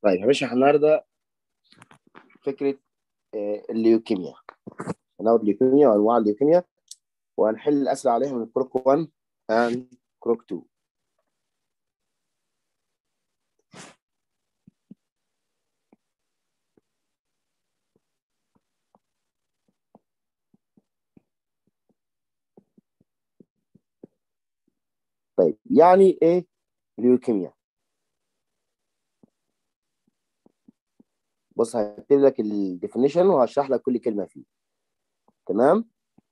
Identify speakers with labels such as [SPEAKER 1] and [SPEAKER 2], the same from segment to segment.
[SPEAKER 1] طيب يا باشا، النهارده فكره الليوكيميا. هناخد الليوكيميا وانواع الليوكيميا، وهنحل الاسئله عليها من كروك 1 and كروك 2. طيب يعني ايه ليوكيميا؟ بص، هكتب لك الديفينيشن وهشرح لك كل كلمه فيه. تمام.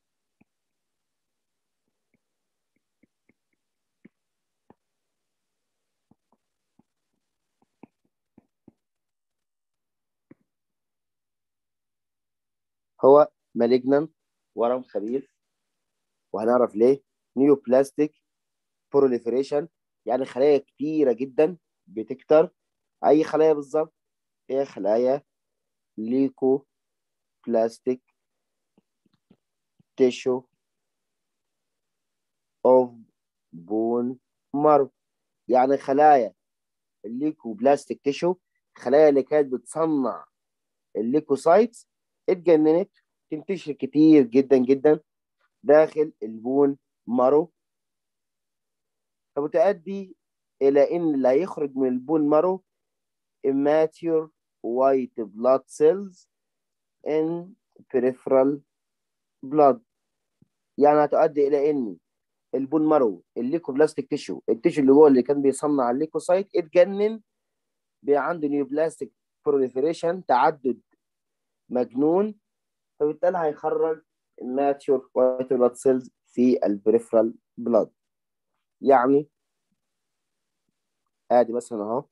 [SPEAKER 1] هو مالجنان، ورم خبيث، وهنعرف ليه. نيوبلاستيك بروليفريشن، يعني خلايا كتيره جدا بتكتر. اي خلايا بالظبط؟ هي خلايا ليكو بلاستيك تيشو اوف بون مارو. يعني خلايا الليكوبلاستيك تيشو، الخلايا اللي كانت بتصنع الليكوسايتس، اتجننت تنتشر كتير جدا جدا داخل البون مارو، فبتؤدي الى ان اللي هيخرج من البون مارو immature white blood cells in peripheral blood. يعني هتؤدي الى ان البون مارو الليكوبلاستيك تيشو، التيشو اللي جوه اللي كان بيصنع الليكوسايت، اتجنن، بقى عنده نيوبلاستيك بروليفريشن، تعدد مجنون، فبالتالي هيخرج الناتشور وايت بلاد سيلز في البريفرال بلاد. يعني ادي مثلا اهو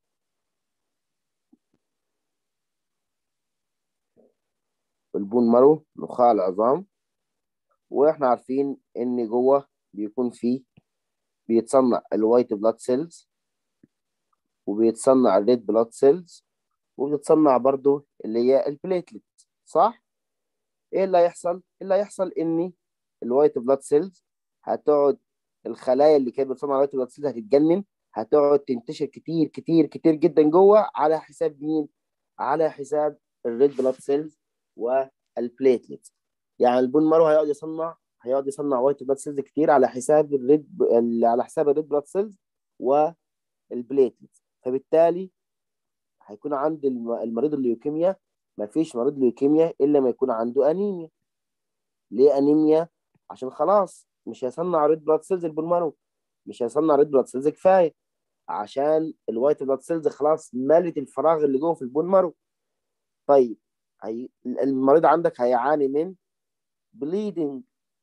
[SPEAKER 1] البون مارو، نخاع العظام، واحنا عارفين ان جوه بيكون فيه، بيتصنع الوايت بلاد سيلز، وبيتصنع الريد بلاد سيلز، وبتتصنع برضو اللي هي البليتلت. صح؟ ايه اللي هيحصل؟ اللي هيحصل ان الوايت بلاد سيلز هتقعد، الخلايا اللي كانت بتصنع الوايت بلاد سيلز هتتجنن، هتقعد تنتشر كتير كتير كتير جدا جوه، على حساب مين؟ على حساب الريد بلاد سيلز والبليتلت. يعني البون مارو هيقعد يصنع وايت بلاد سيلز كتير على حساب الريد بلاد سيلز والبليتلت. فبالتالي هيكون عند المريض الليوكيميا، ما فيش مريض ليوكيميا الا ما يكون عنده انيميا. ليه انيميا؟ عشان خلاص مش هيصنع ريد بلاد سيلز البون مارو، مش هيصنع ريد بلاد سيلز كفايه، عشان الوايت بلاد سيلز خلاص ملت الفراغ اللي جوه في البون مارو. طيب، المريض عندك هيعاني من بليدنج.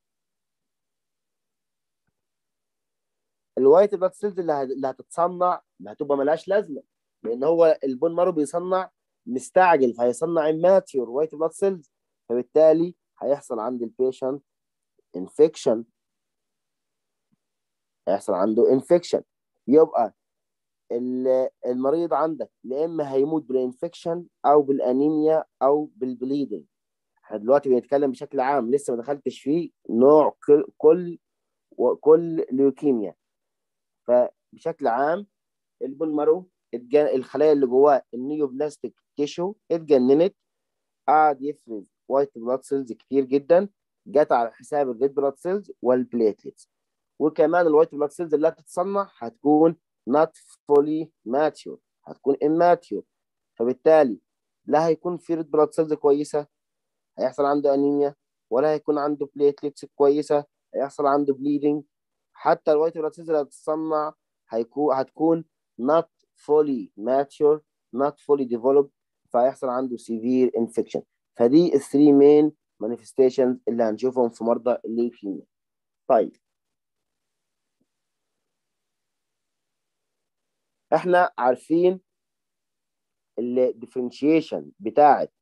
[SPEAKER 1] الوايت بلاد سيلز اللي هتتصنع ما هتبقى ملهاش لازمه، لان هو البون مارو بيصنع مستعجل، فهيصنع ماتيور وايت بلاد سيلز، فبالتالي هيحصل عند البيشنت انفكشن، هيحصل عنده انفكشن. يبقى المريض عندك يا اما هيموت بالانفكشن او بالانيميا او بالبليدنج. احنا دلوقتي بنتكلم بشكل عام، لسه ما دخلتش فيه نوع كل ليوكيميا. فبشكل عام البون مارو الخلايا اللي جواه النيوبلاستيك تيشو اتجننت، قعد يفرز وايت بلاد سيلز كتير جدا، جت على حساب الريد بلاد سيلز والبليتلتس. وكمان الوايت بلاد سيلز اللي هتتصنع هتكون not fully mature، هتكون immature، فبالتالي لا هيكون في ريد بلاد سيلز كويسه، هيحصل عنده انيميا، ولا هيكون عنده بليتلتس كويسه، هيحصل عنده بليدنج. حتى الوايت بلاد سيلز اللي هتتصنع هتكون not fully mature، not fully developed، فهيحصل عنده severe infection. فدي الثري مين manifestations اللي هنشوفهم في مرضى الليوكيميا. طيب، احنا عارفين الديفرنشيشن بتاعت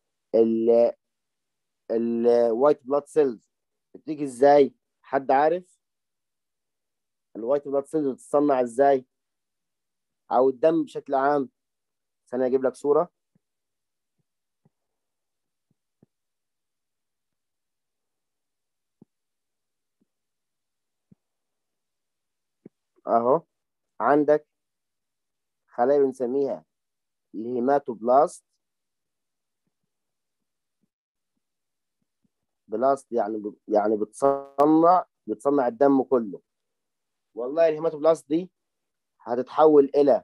[SPEAKER 1] الوايت بلاد سيلز بتيجي ازاي؟ حد عارف الوايت بلاد سيلز بتتصنع ازاي؟ او الدم بشكل عام؟ ثانية اجيب لك صورة اهو. عندك خلايا بنسميها الهيماتوبلاست، بلاست يعني بتصنع الدم كله. والله الهيماتوبلاست دي هتتحول الى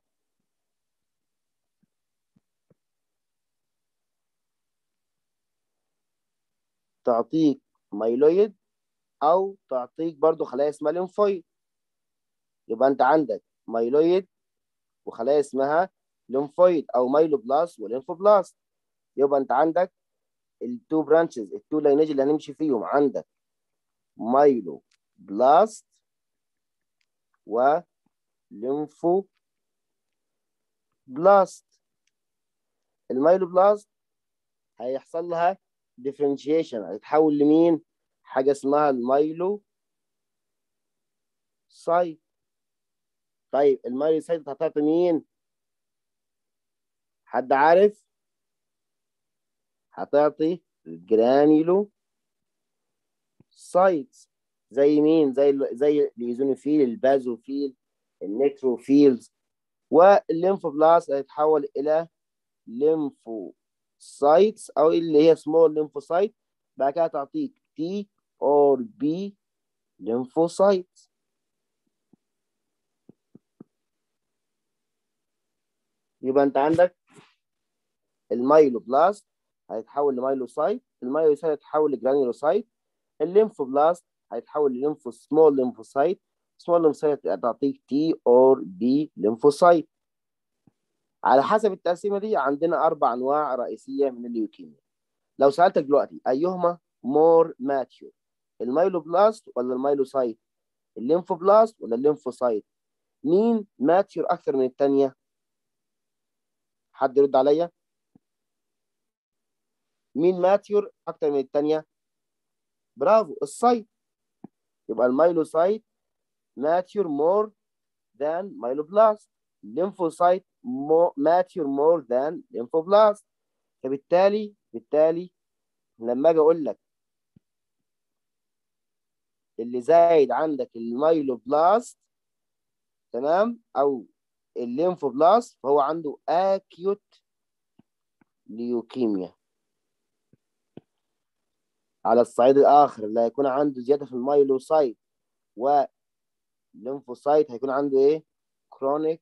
[SPEAKER 1] تعطيك مايلويد او تعطيك برضو خلايا اسمها ليمفويد. يبقى انت عندك مايلويد وخلايا اسمها ليمفويد او مايلوبلاست وليمفوبلاست. يبقى انت عندك التو برانشز، التو لاينج اللي هنمشي فيهم، عندك مايلوبلاست وليمفوبلاست. المايلوبلاست هيحصل لها ديفرنشيشن، هيتحول لمين؟ حاجه اسمها المايلو سايت. طيب المايلو سايت هتعطي مين؟ حد عارف؟ هتعطي الجرانيولو سايتس. زي مين؟ زي الايزونوفيل، البازوفيل، النيتروفيلز. والليمفوبلاست هيتحول الى ليمفوسايتس او اللي هي سمول ليمفوسايت، بعد كده تعطيك تي اور بي ليمفوسايت. يبقى انت عندك المايلوبلاست هيتحول لمايلوسايت، المايلوسايت هيتحول لجرانيولوسايت، الليمفوبلاست هيتحول لليمفو سمول ليمفوسايت، سمول ليمفوسايت هتعطيك تي اور بي ليمفوسايت. على حسب التقسيمه دي عندنا 4 انواع رئيسيه من الليوكيميا. لو سالتك دلوقتي ايهما مور ماتيور، المايلوبلاست ولا المايلوسايت، الليمفوبلاست ولا الليمفوسايت، مين ماتيور اكثر من الثانيه؟ حد يرد عليا، مين ماتيور اكثر من الثانيه؟ برافو، السايت. يبقى المايلوسايت ماتيور مور ذان مايلوبلاست، lymphocyte mature more than lymphoblast. فبالتالي لما اجي اقول لك اللي زايد عندك المايلوبلاست، تمام، او الليمفوبلاست، فهو عنده اكيوت ليوكيميا. على الصعيد الاخر اللي هيكون عنده زياده في المايلوسايت والليمفوسايت هيكون عنده ايه؟ كرونيك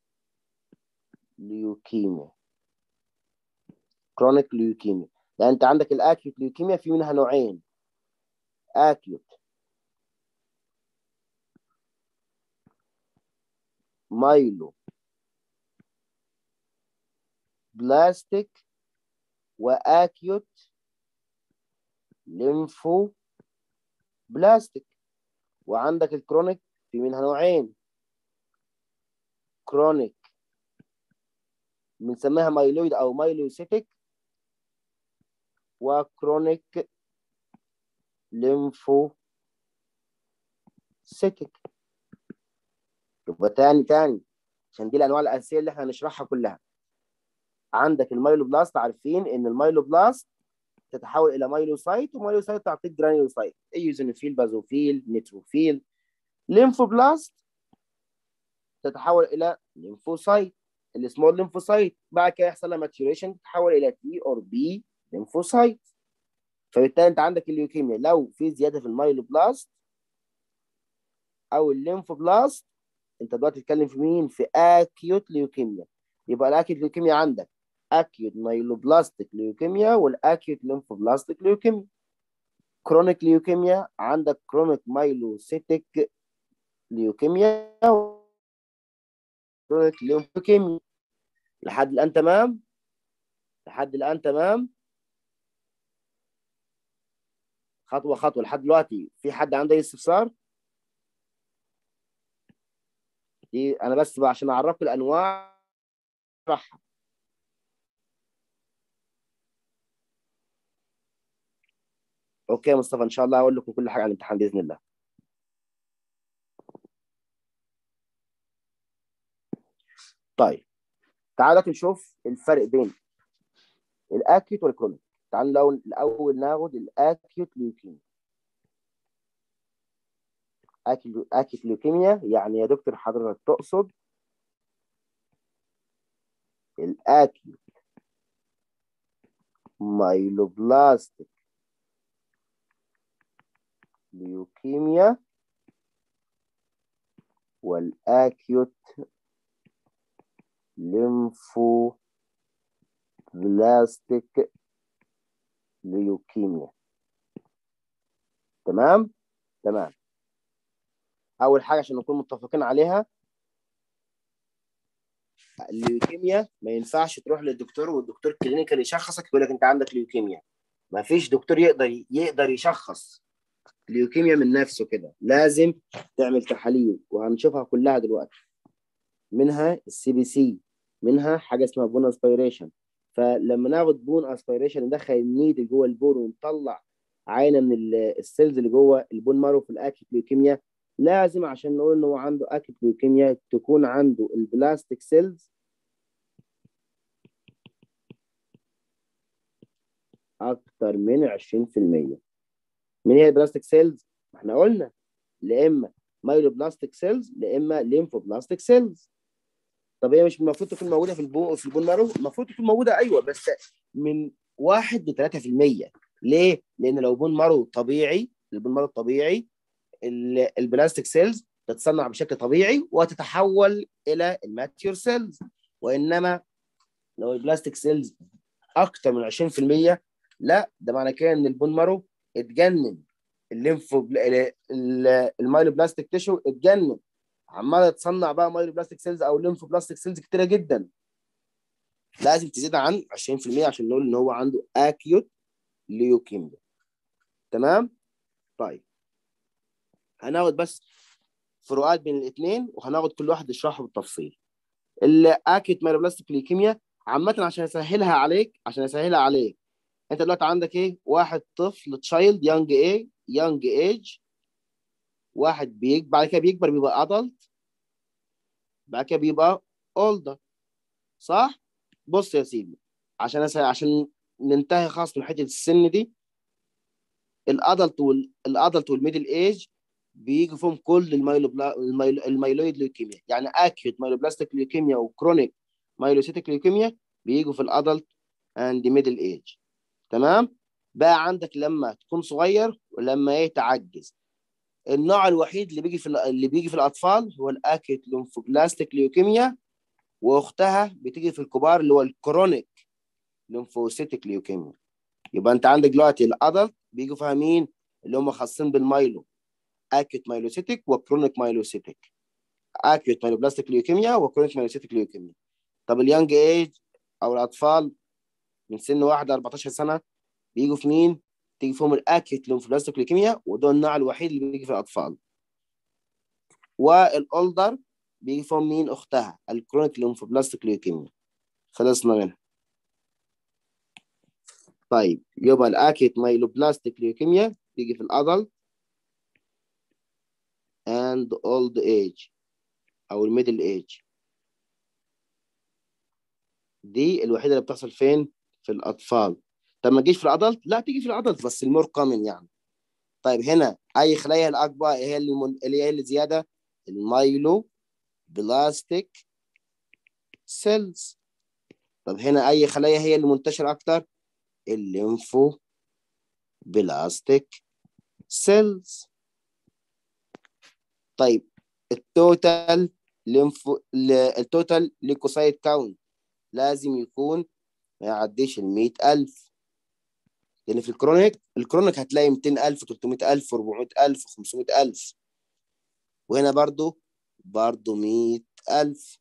[SPEAKER 1] ليوكيميا. كرونيك ليوكيميا يعني انت عندك الاكيوت ليوكيميا في منها نوعين، اكيوت مايلو بلاستيك واكيوت ليمفو بلاستيك. وعندك الكرونيك في منها نوعين، كرونيك بنسميها مايلويد او مايلوسيتك، وكرونيك ليمفو سيتك. يبقى تاني عشان دي الانواع الاساسيه اللي احنا هنشرحها كلها. عندك المايلوبلاست، عارفين ان المايلوبلاست تتحول الى مايلوسايت، ومايلوسايت تعطيك جرانيولوسايت، ايوزينوفيل، بازوفيل، نيتروفيل. ليمفوبلاست تتحول الى ليمفوسايت، السمول ليمفوسايت، بعد كده يحصل لها ماتيوريشن تتحول الى تي اور بي ليمفوسايت. فبالتالي انت عندك الليوكيميا لو في زياده في المايلوبلاست او الليمفوبلاست، انت دلوقتي تتكلم في مين؟ في اكيوت ليوكيميا. يبقى الاكيوت ليوكيميا عندك اكيوت مايلوبلاستيك ليوكيميا والاكيوت ليمفوبلاستيك ليوكيميا. كرونيك ليوكيميا عندك كرونيك مايلوسيتك ليوكيميا وكرونيك ليمفوكيميا. لحد الان تمام؟ لحد الان تمام؟ خطوه خطوه لحد دلوقتي. في حد عنده اي استفسار؟ دي انا بس بقى عشان اعرفك الانواع صح. اوكي يا مصطفى، ان شاء الله هقول لكم كل حاجه عن الامتحان باذن الله. طيب تعالى نشوف الفرق بين الاكيوت والكرونيك. تعالى الاول ناخد الاكيوت ليوكيميا. اكيوت ليوكيميا يعني يا دكتور حضرتك تقصد الاكيوت مايلوبلاستيك ليوكيميا والاكيوت ليمفوبلاستيك ليوكيميا. تمام. اول حاجه عشان نكون متفقين عليها، الليوكيميا ما ينفعش تروح للدكتور والدكتور كلينيكال يشخصك يقول لك انت عندك ليوكيميا. ما فيش دكتور يقدر يشخص ليوكيميا من نفسه كده، لازم تعمل تحاليل وهنشوفها كلها دلوقتي، منها السي بي سي، منها حاجه اسمها بون اسبيريشن. فلما ناخد بون اسبيريشن ندخل النيدل جوه البون ونطلع عينه من السيلز اللي جوه البون مارو في الاكيوت ليوكيميا، لازم عشان نقول انه عنده اكيوت ليوكيميا تكون عنده البلاستيك سيلز اكتر من 20%. من هي البلاستيك سيلز؟ احنا قلنا لا اما مايلوبلاستيك سيلز لا اما ليمفوبلاستيك سيلز. طب هي مش المفروض تكون موجوده في البون مارو؟ المفروض تكون موجوده، ايوه، بس من 1 ل 3%. ليه؟ لان لو بون مارو طبيعي، البون مارو الطبيعي البلاستيك سيلز تتصنع بشكل طبيعي وتتحول الى الماتيور سيلز. وانما لو البلاستيك سيلز اكتر من 20%، لا، ده معنى كده ان البون مارو اتجنن، المايلوبلاستيك تيشو اتجنن، عماله تصنع بقى مايلوبلاستيك سيلز او ليمفوبلاستيك سيلز كتيره جدا. لازم تزيد عن 20% عشان نقول ان هو عنده اكيوت ليوكيميا. تمام. طيب هناخد بس فروقات بين الاثنين وهناخد كل واحد يشرحه بالتفصيل. الاكيوت مايلوبلاستيك ليوكيميا عامه، عشان اسهلها عليك، انت دلوقتي عندك ايه؟ واحد طفل تشايلد يونج ايج، واحد بعد كده بيكبر بيبقى ادلت، بعد كده بيبقى اولدر، صح؟ بص يا سيدي، عشان ننتهي خلاص من حته السن دي، الادلت والميدل ايج بيجي فيهم كل الميلويد ليوكيميا، يعني اكيوت مايلوبلاستيك ليوكيميا وكرونيك مايلوسيتيك ليوكيميا بيجوا في الادلت اند ميدل ايج. تمام. بقى عندك لما تكون صغير ولما ايه تعجز. النوع الوحيد اللي بيجي في الاطفال هو الاكيوت ليمفوبلاستيك ليوكيميا، واختها بتيجي في الكبار اللي هو الكرونيك ليمفوسيتيك ليوكيميا. يبقى انت عندك دلوقتي الادلت بيجوا فيها مين؟ اللي هم خاصين بالمايلو، اكيوت مايلوسيتيك وكرونيك مايلوسيتيك، اكيوت مايلوبلاستيك ليوكيميا وكرونيك مايلوسيتيك ليوكيميا. طب اليانج ايج او الاطفال من سن 1 ل 14 سنه بيجوا في مين؟ تيجي فيهم الاكيوت ليمفوبلاستيك ليوكيميا، وده النوع الوحيد اللي بيجي في الاطفال. والاولدر بيجي فيهم مين؟ اختها الكرونيك ليمفوبلاستيك ليوكيميا. خلصنا منها. طيب يبقى الاكيوت مايلوبلاستيك ليوكيميا بيجي في الادلت اند اولد ايج او الميدل ايج. دي الوحيده اللي بتحصل فين؟ في الاطفال. طب ما تجيش في الادلت؟ لا، تيجي في الادلت بس المور كومن يعني. طيب هنا اي خلايا الاكبر هي اللي زياده؟ المايلو بلاستيك سيلز. طب هنا اي خلايا هي اللي منتشره اكتر؟ الليمفو بلاستيك سيلز. طيب التوتال التوتال ليكوسايت كاونت لازم يكون ما يعديش ال 100,000، لان في الكرونيك هتلاقي 200,000 300,000 400,000 500,000، وهنا برضو 100,000.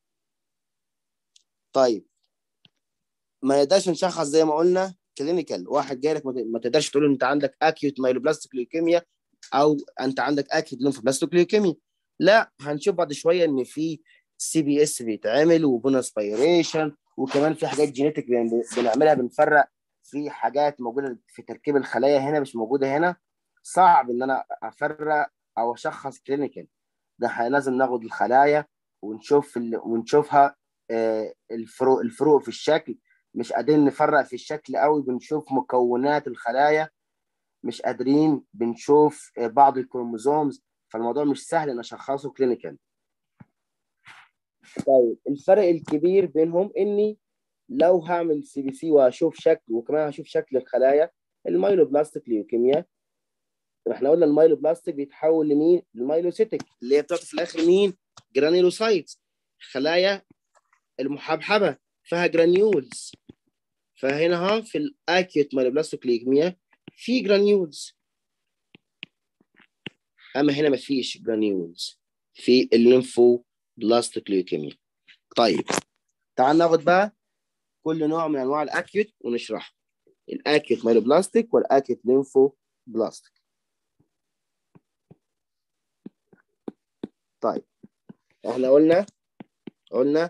[SPEAKER 1] طيب ما نقدرش نشخص زي ما قلنا كلينيكال، واحد جاي لك ما تقدرش تقول انت عندك اكيوت مايلوبلاستيك ليوكيميا او انت عندك اكيوت ليمفوبلاستيك ليوكيميا. لا، هنشوف بعد شويه ان في سي بي اس بيتعمل وبون اسبيريشن، وكمان في حاجات جينيتك بنعملها، بنفرق في حاجات موجوده في تركيب الخلايا هنا مش موجوده هنا. صعب ان انا افرق او اشخص كلينيكال. ده لازم ناخد الخلايا ونشوفها، الفروق في الشكل. مش قادرين نفرق في الشكل قوي، بنشوف مكونات الخلايا، مش قادرين بنشوف بعض الكروموزومز، فالموضوع مش سهل ان اشخصه كلينيكال. طيب الفرق الكبير بينهم اني لو هعمل سي بي سي وهشوف شكل، وكمان هشوف شكل الخلايا. المايلوبلاستيك ليوكيميا، احنا قلنا المايلوبلاستيك بيتحول لمين؟ المايلوسيتك، اللي هي بتعطي في الاخر مين؟ جرانيولوسايتس، خلايا المحبحبه فيها جرانيولز. فهنا ها في الاكيوت مايلوبلاستيك ليوكيميا في جرانيولز، اما هنا ما فيش جرانيولز في الليمفو بلاستيك ليوكيميا. طيب تعال ناخد بقى كل نوع من انواع الاكيوت ونشرحه، الاكيوت مايلوبلاستيك والاكيوت ليمفو بلاستيك. طيب احنا قلنا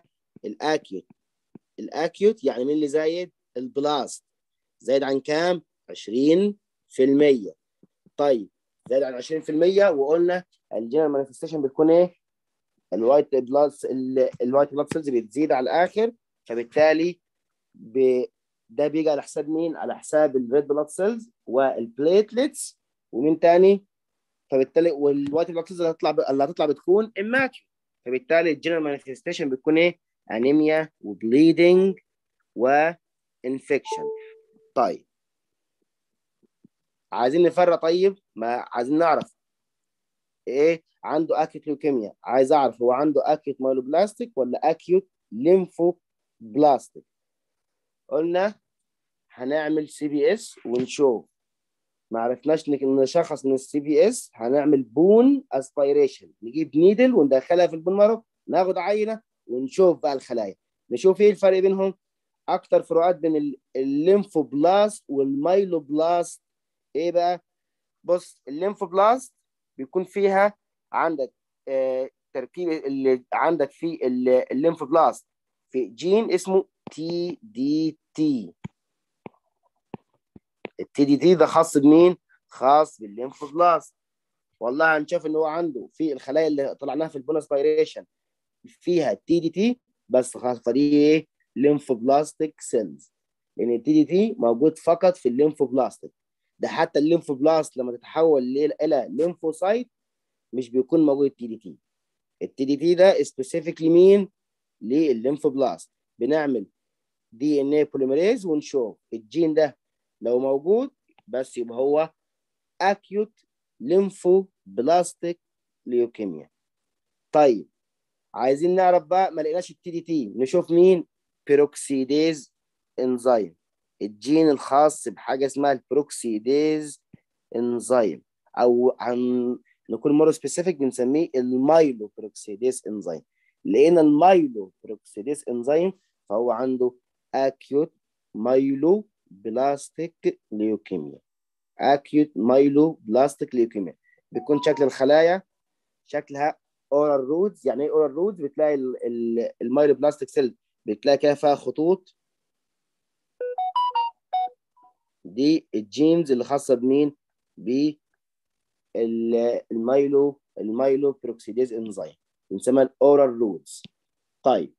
[SPEAKER 1] الاكيوت يعني مين اللي زايد؟ البلاست، زايد عن كام؟ 20%. طيب زايد عن 20%، وقلنا الجنرال مانيفستيشن بتكون ايه؟ الوايت بلاد سيلز بتزيد على الاخر، فبالتالي ده بيجي على حساب مين؟ على حساب الريد بلاد سيلز والبليتلتس ومين تاني؟ فبالتالي والوايت بلاد سيلز اللي هتطلع بتكون اماتيو، فبالتالي الجنرال مانيفستيشن بتكون ايه؟ انيميا وبليدنج وانفكشن. طيب عايزين نفرق، طيب ما عايزين نعرف ايه عنده اكيوت ليوكيميا، عايز اعرف هو عنده اكيوت مايلوبلاستيك ولا اكيوت ليمفو بلاستيك. قلنا هنعمل سي بي اس ونشوف، ما عرفناش نشخص من السي بي اس، هنعمل بون اسبيريشن، نجيب نيدل وندخلها في البون مارو، ناخد عينه ونشوف بقى الخلايا، نشوف ايه الفرق بينهم. اكتر فروقات بين الليمفوبلاست والمايلوبلاست ايه بقى؟ بص الليمفوبلاست بيكون فيها عندك تركيب اللي عندك في الليمفوبلاست في جين اسمه تي دي تي. التي دي تي ده خاص بمين؟ خاص بالليمفوبلاست. والله هنشوف ان هو عنده في الخلايا اللي طلعناها في البونسبيريشن فيها تي دي تي بس خاص، فدي ايه؟ ليمفوبلاستيك سيلز، لان التي دي تي موجود فقط في الليمفوبلاستيك. ده حتى الليمفوبلاست لما تتحول الى ليمفوسايت مش بيكون موجود التي دي تي. التي دي تي ده سبيسيفيك لمين؟ للليمفوبلاست. بنعمل دي ان اي بوليميريز ونشوف الجين ده لو موجود بس يبقى هو اكيوت ليمفوبلاستيك ليوكيميا. طيب عايزين نعرف بقى، ما لقيناش التي دي تي، نشوف مين؟ بيروكسيديز انزيم، الجين الخاص بحاجه اسمها البروكسيديز انزيم، او نكون مور سبيسيفيك بنسميه المايلو بروكسيديز انزيم. لقينا المايلو بروكسيديز انزيم فهو عنده اكيوت مايلو بلاستيك ليوكيميا. اكيوت مايلو بلاستيك ليوكيميا بيكون شكل الخلايا شكلها اورال رودز. يعني ايه اورال رودز؟ بتلاقي المايلو بلاستيك سيل بتلاقي كده فيها خطوط، دي الجينز اللي خاصه بمين؟ المايلو بروكسيديز انزيم، بنسميها الاورال رودز. طيب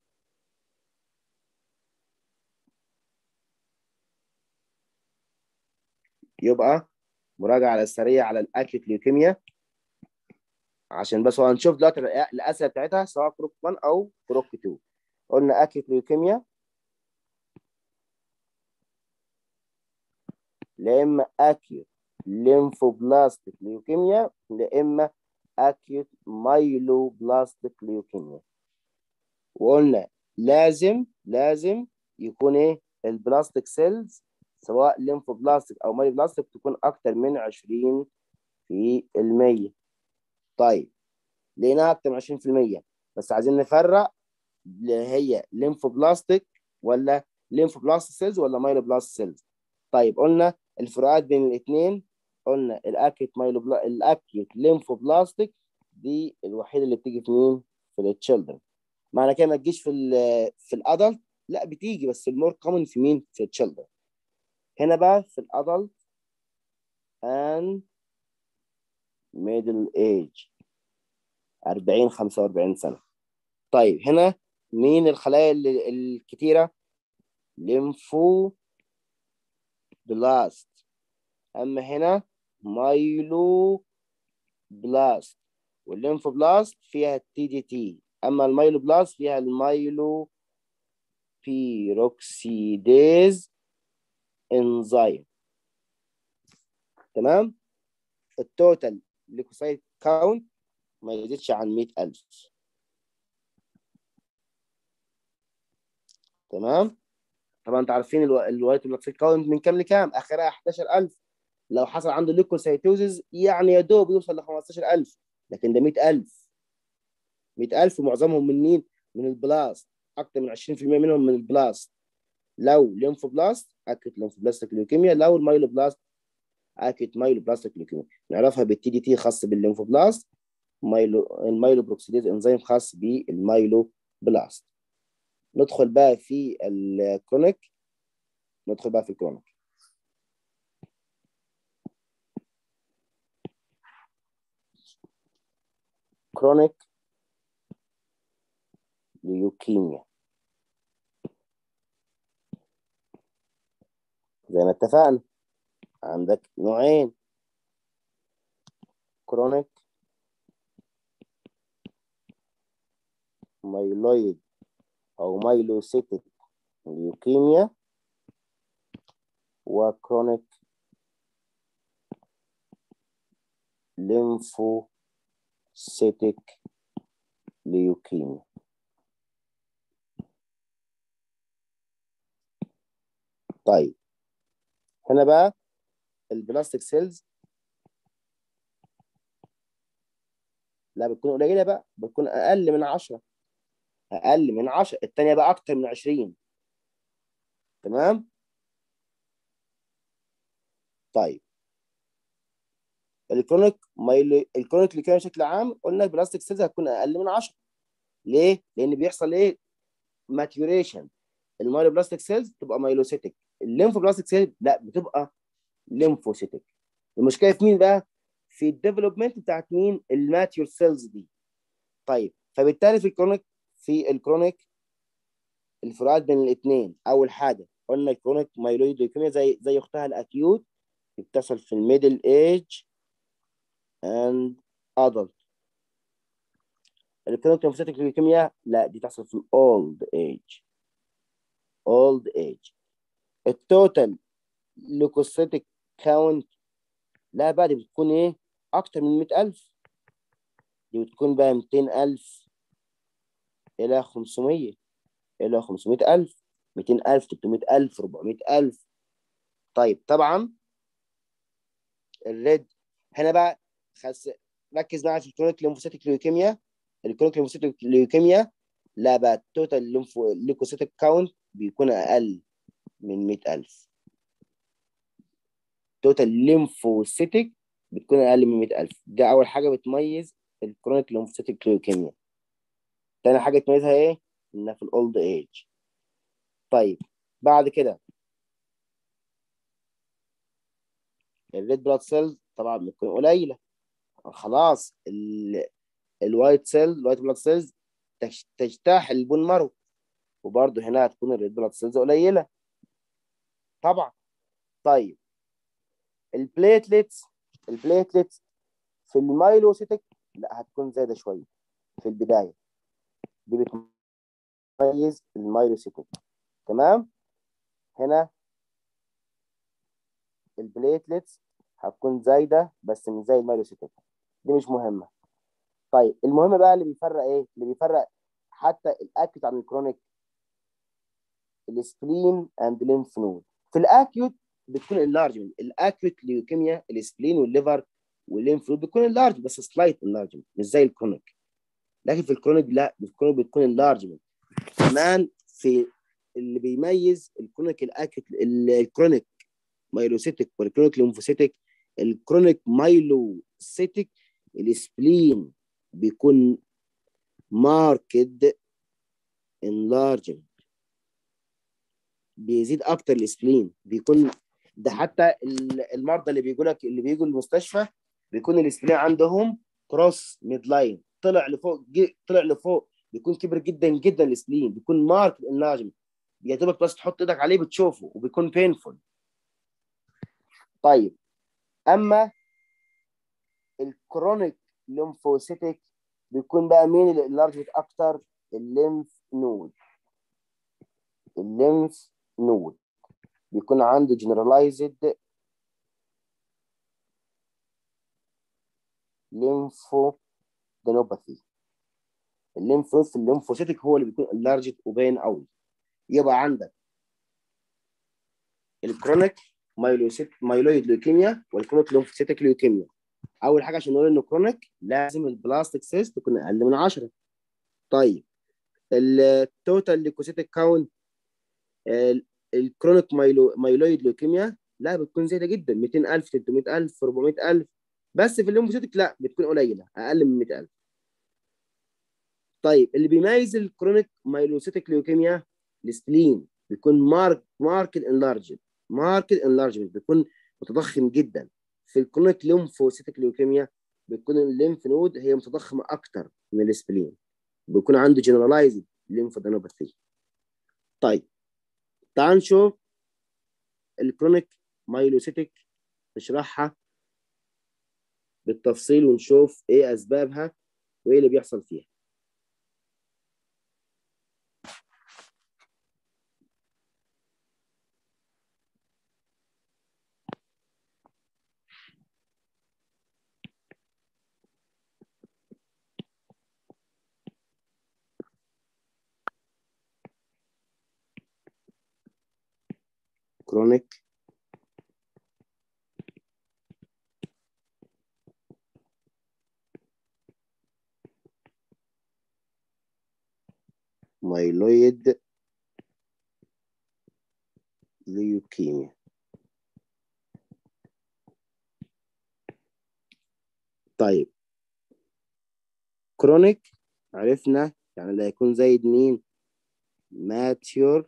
[SPEAKER 1] يبقى مراجعه على السريع على الاكيوت ليوكيميا، عشان بس هنشوف دلوقتي الاسئله بتاعتها سواء كروك 1 او كروك 2. قلنا اكيوت ليوكيميا لا اما اكيوت ليمفوبلاستيك ليوكيميا لا اما اكيوت مايلوبلاستيك ليوكيميا. وقلنا لازم يكون ايه؟ البلاستيك سيلز سواء ليمفوبلاستيك او مايلوبلاستيك تكون اكتر من 20%. طيب لقيناها اكتر من 20%، بس عايزين نفرق هي ليمفوبلاستيك ولا ليمفوبلاست سيلز ولا مايلوبلاست سيلز. طيب قلنا الفروقات بين الاثنين، قلنا الاكيوت ليمفوبلاستيك دي الوحيده اللي بتيجي في مين؟ في التشيلدرن. معنى كده ما تجيش في الادلت، لا بتيجي بس المور كومن في مين؟ في التشيلدرن. هنا بقى في الادلت and middle age 40 45 سنه. طيب هنا مين الخلايا الكتيره؟ ليمفو بلاست، اما هنا مايلو بلاست. والليمفوبلاست فيها تي دي تي اما المايلو بلاس فيها المايلو بيروكسيديز انزيم. تمام. التوتال ليكوسايت كاونت ما يزيدش عن 100,000. تمام. طبعا انتوا عارفين الوايت بلاد سيل كاونت من كام لكام؟ اخرها 11,000. لو حصل عنده ليكوسايتوزيس يعني يا دوب يوصل ل 15,000، لكن ده 100,000. 100,000 ومعظمهم من مين؟ من البلاست. اكثر من 20% منهم من البلاست. لو ليمفوبلاست اكيد ليمفوبلاستيك ليوكيميا، لو المايلوبلاست اكيد مايلوبلاستيك ليوكيميا. نعرفها بالتي دي تي خاص بالليمفوبلاست، المايلوبروكسيديز انزيم خاص بالمايلوبلاست. ندخل بقى في الكرونيك. كرونيك ليوكيميا زي ما اتفقنا عندك نوعين: كرونيك مايلويد او مايلوسيتيك ليوكيميا، وكرونيك ليمفوسيتيك ليوكيميا. طيب هنا بقى البلاستيك سيلز لا بتكون قليله بقى، بتكون اقل من 10. اقل من 10، الثانيه بقى اكتر من 20. تمام. طيب الكرونيك اللي كان بشكل عام قلنا البلاستيك سيلز هتكون اقل من 10. ليه؟ لان بيحصل ايه؟ ماتيوريشن. المايلوبلاستيك سيلز تبقى مايلوسيتك، الليمفوبلاستيك سيلز لا بتبقى ليمفوسيتك. المشكله في مين بقى؟ في الديفلوبمنت بتاعت مين؟ الماتيور سيلز دي. طيب فبالتالي في الكرونيك الفروقات بين الاثنين. اول حاجه قلنا الكرونيك مايلويد ليوكيميا زي اختها الاكيوت، بتحصل في الميدل ايج اند ادلت. الكرونيك ليمفوسيتك ليوكيميا لا دي تحصل في اولد ايج. التوتال ليكوسيتك كاونت لا بقى دي بتكون ايه؟ اكتر من 100,000. دي بتكون بقى 200,000 الى 500 الى 500,000، 200,000، 300,000، 400,000. طيب طبعا الريد هنا بقى خس... ركز معايا في الكرونيك ليمفوسيتك ليوكيميا. الكرونيك ليمفوسيتك ليوكيميا لا بقى التوتال ليكوسيتك كاونت بيكون اقل من 100,000. توتال ليمفوسيتك بتكون اقل من 100,000. ده اول حاجه بتميز الكرونيك ليمفوسيتك ليوكيميا. تاني حاجه تميزها ايه؟ انها في الاولد ايج. طيب بعد كده الريد بلاد سيلز طبعا بتكون قليله. خلاص الوايت بلاد سيلز تجتاح البون مارو، وبرضه هنا هتكون الريد بلاد سيلز قليله طبعا. طيب البليتلتس في المايلوسيتك لا هتكون زايده شويه في البدايه. دي بتميز المايلوسيتك. تمام. هنا البليتلتس هتكون زايده بس مش زي المايلوسيتك، دي مش مهمه. طيب المهم بقى اللي بيفرق ايه؟ اللي بيفرق حتى الاكيوت عن الكرونيك السبلين اند ليمف نود. في الاكيوت بتكون اللارجمنت. الاكيوت ليوكيميا السبلين والليفر والليمف نود بتكون اللارج بس سلايت اللارجمنت مش زي الكرونيك. لكن في الكرونيك لا، في الكرونيك بتكون اللارجمنت. كمان في اللي بيميز الكرونيك الاكيوت الكرونيك مايلوسيتك والكرونيك ليمفوسيتك. الكرونيك مايلوسيتك السبلين بيكون ماركد انلارجمنت، بيزيد اكتر السبلين بيكون. ده حتى المرضى اللي بيجوا المستشفى بيكون السبلين عندهم كروس ميد لاين، طلع لفوق، بيكون كبر جدا جدا. السبلين بيكون مارك انلارجمنت، يا دوبك بس تحط ايدك عليه بتشوفه وبيكون بينفول. طيب اما الكرونيك ليمفوسيتك بيكون بقى مين اللي انلارجمنت اكتر؟ الليمف نود. الليمف نود بيكون عنده جنرالايزد ليمفودينوباثي. الليمف نود في الليمفوسيتك هو اللي بيكون انلارجد وباين قوي. يبقى عندك الكرونيك مايلويد لوكيميا والكرونيك ليمفوسيتك لوكيميا. اول حاجه عشان نقول انه كرونيك لازم البلاستيك سيلز تكون اقل من 10. طيب التوتال ليكوسيتك كاونت، الكرونيك مايلويد لوكيميا لا بتكون زايده جدا، 200,000 300,000 400,000. بس في الليمفوسيتك لا بتكون قليله اقل من 100,000. طيب اللي بيميز الكرونيك مايلوسيتك ليوكيميا السبلين بيكون ماركت انلارجمنت بيكون متضخم جدا. في الكرونيك ليمفوسيتك ليوكيميا بيكون الليمف نود هي متضخمه اكتر من السبلين، بيكون عنده جنرالايزد ليمفودينوباثي. طيب تعال نشوف الكرونيك مايلوسيتك، نشرحها بالتفصيل ونشوف ايه اسبابها وايه اللي بيحصل فيها. كرونيك مايلويد ليوكيميا. طيب كرونيك عرفنا يعني اللي هيكون زايد مين؟ ماتيور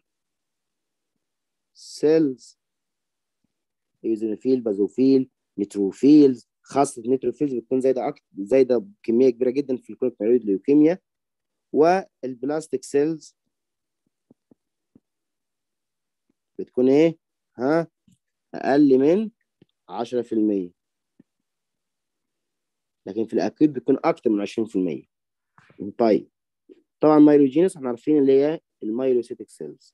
[SPEAKER 1] سيلز، ايزوفيل بازوفيل نيتروفيلز. خاصة النيتروفيلز بتكون زايدة أكتر، زايدة بكمية كبيرة جدا في الكرونيك مايلويد ليوكيميا. والبلاستيك سيلز بتكون ايه؟ ها؟ أقل من 10%، لكن في الأكيد بتكون أكتر من 20%. طيب طبعا مايلوجينس احنا عارفين اللي هي المايلوسيتك سيلز،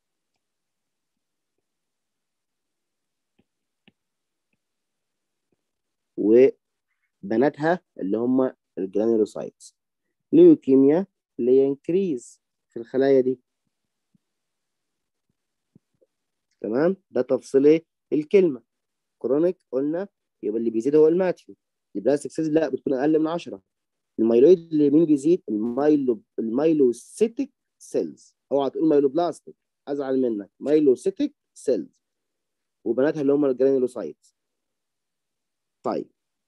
[SPEAKER 1] وبناتها اللي هم الجرانيولوسايتس. ليوكيميا اللي هي انكريز في الخلايا دي. تمام، ده تفصيل ايه الكلمه. كرونيك قلنا يبقى اللي بيزيد هو الماتيو. البلاستيك سيلز لا بتكون اقل من 10. المايلويد اللي مين بيزيد؟ المايلوسيتك سيلز. اوعى تقول مايلوبلاستيك ازعل منك، مايلوسيتك سيلز وبناتها اللي هم الجرانيولوسايتس. طيب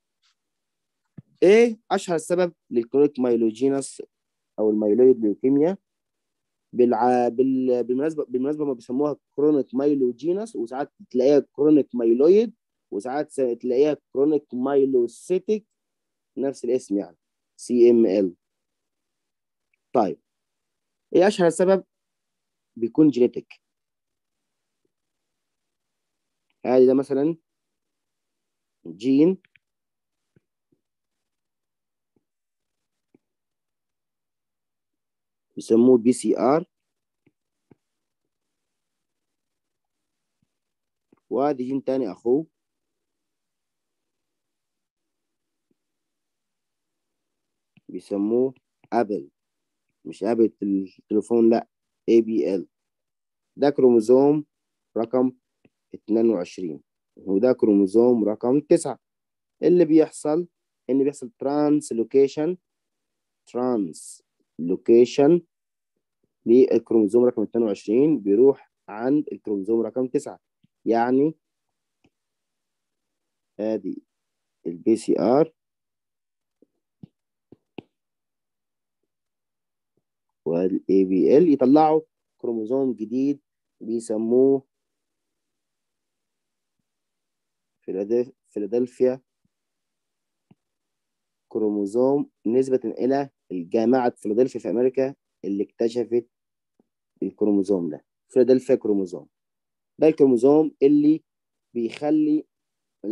[SPEAKER 1] ايه اشهر سبب للكرونيك مايلوجينس او المايلويد ليوكيميا؟ بالمناسبه ما بيسموها كرونيك مايلوجينس، وساعات تلاقيها كرونيك مايلويد، وساعات تلاقيها كرونيك مايلوسيتك، نفس الاسم يعني CML. طيب ايه اشهر سبب؟ بيكون جينيتك. ده مثلا جين بيسموه BCR، وادي جين تاني اخوه بيسموه ابل، مش ابل التليفون، لا ABL. ده كروموزوم رقم 22 وده كروموزوم رقم 9. اللي بيحصل ان بيحصل ترانس لوكيشن للكروموزوم رقم 22 بيروح عند الكروموزوم رقم 9. يعني ادي الBCR والABL يطلعوا كروموزوم جديد بيسموه فيلادلفيا كروموزوم، نسبة إلى جامعة فيلادلفيا في أمريكا اللي اكتشفت الكروموزوم ده. فيلادلفيا كروموزوم ده الكروموزوم اللي بيخلي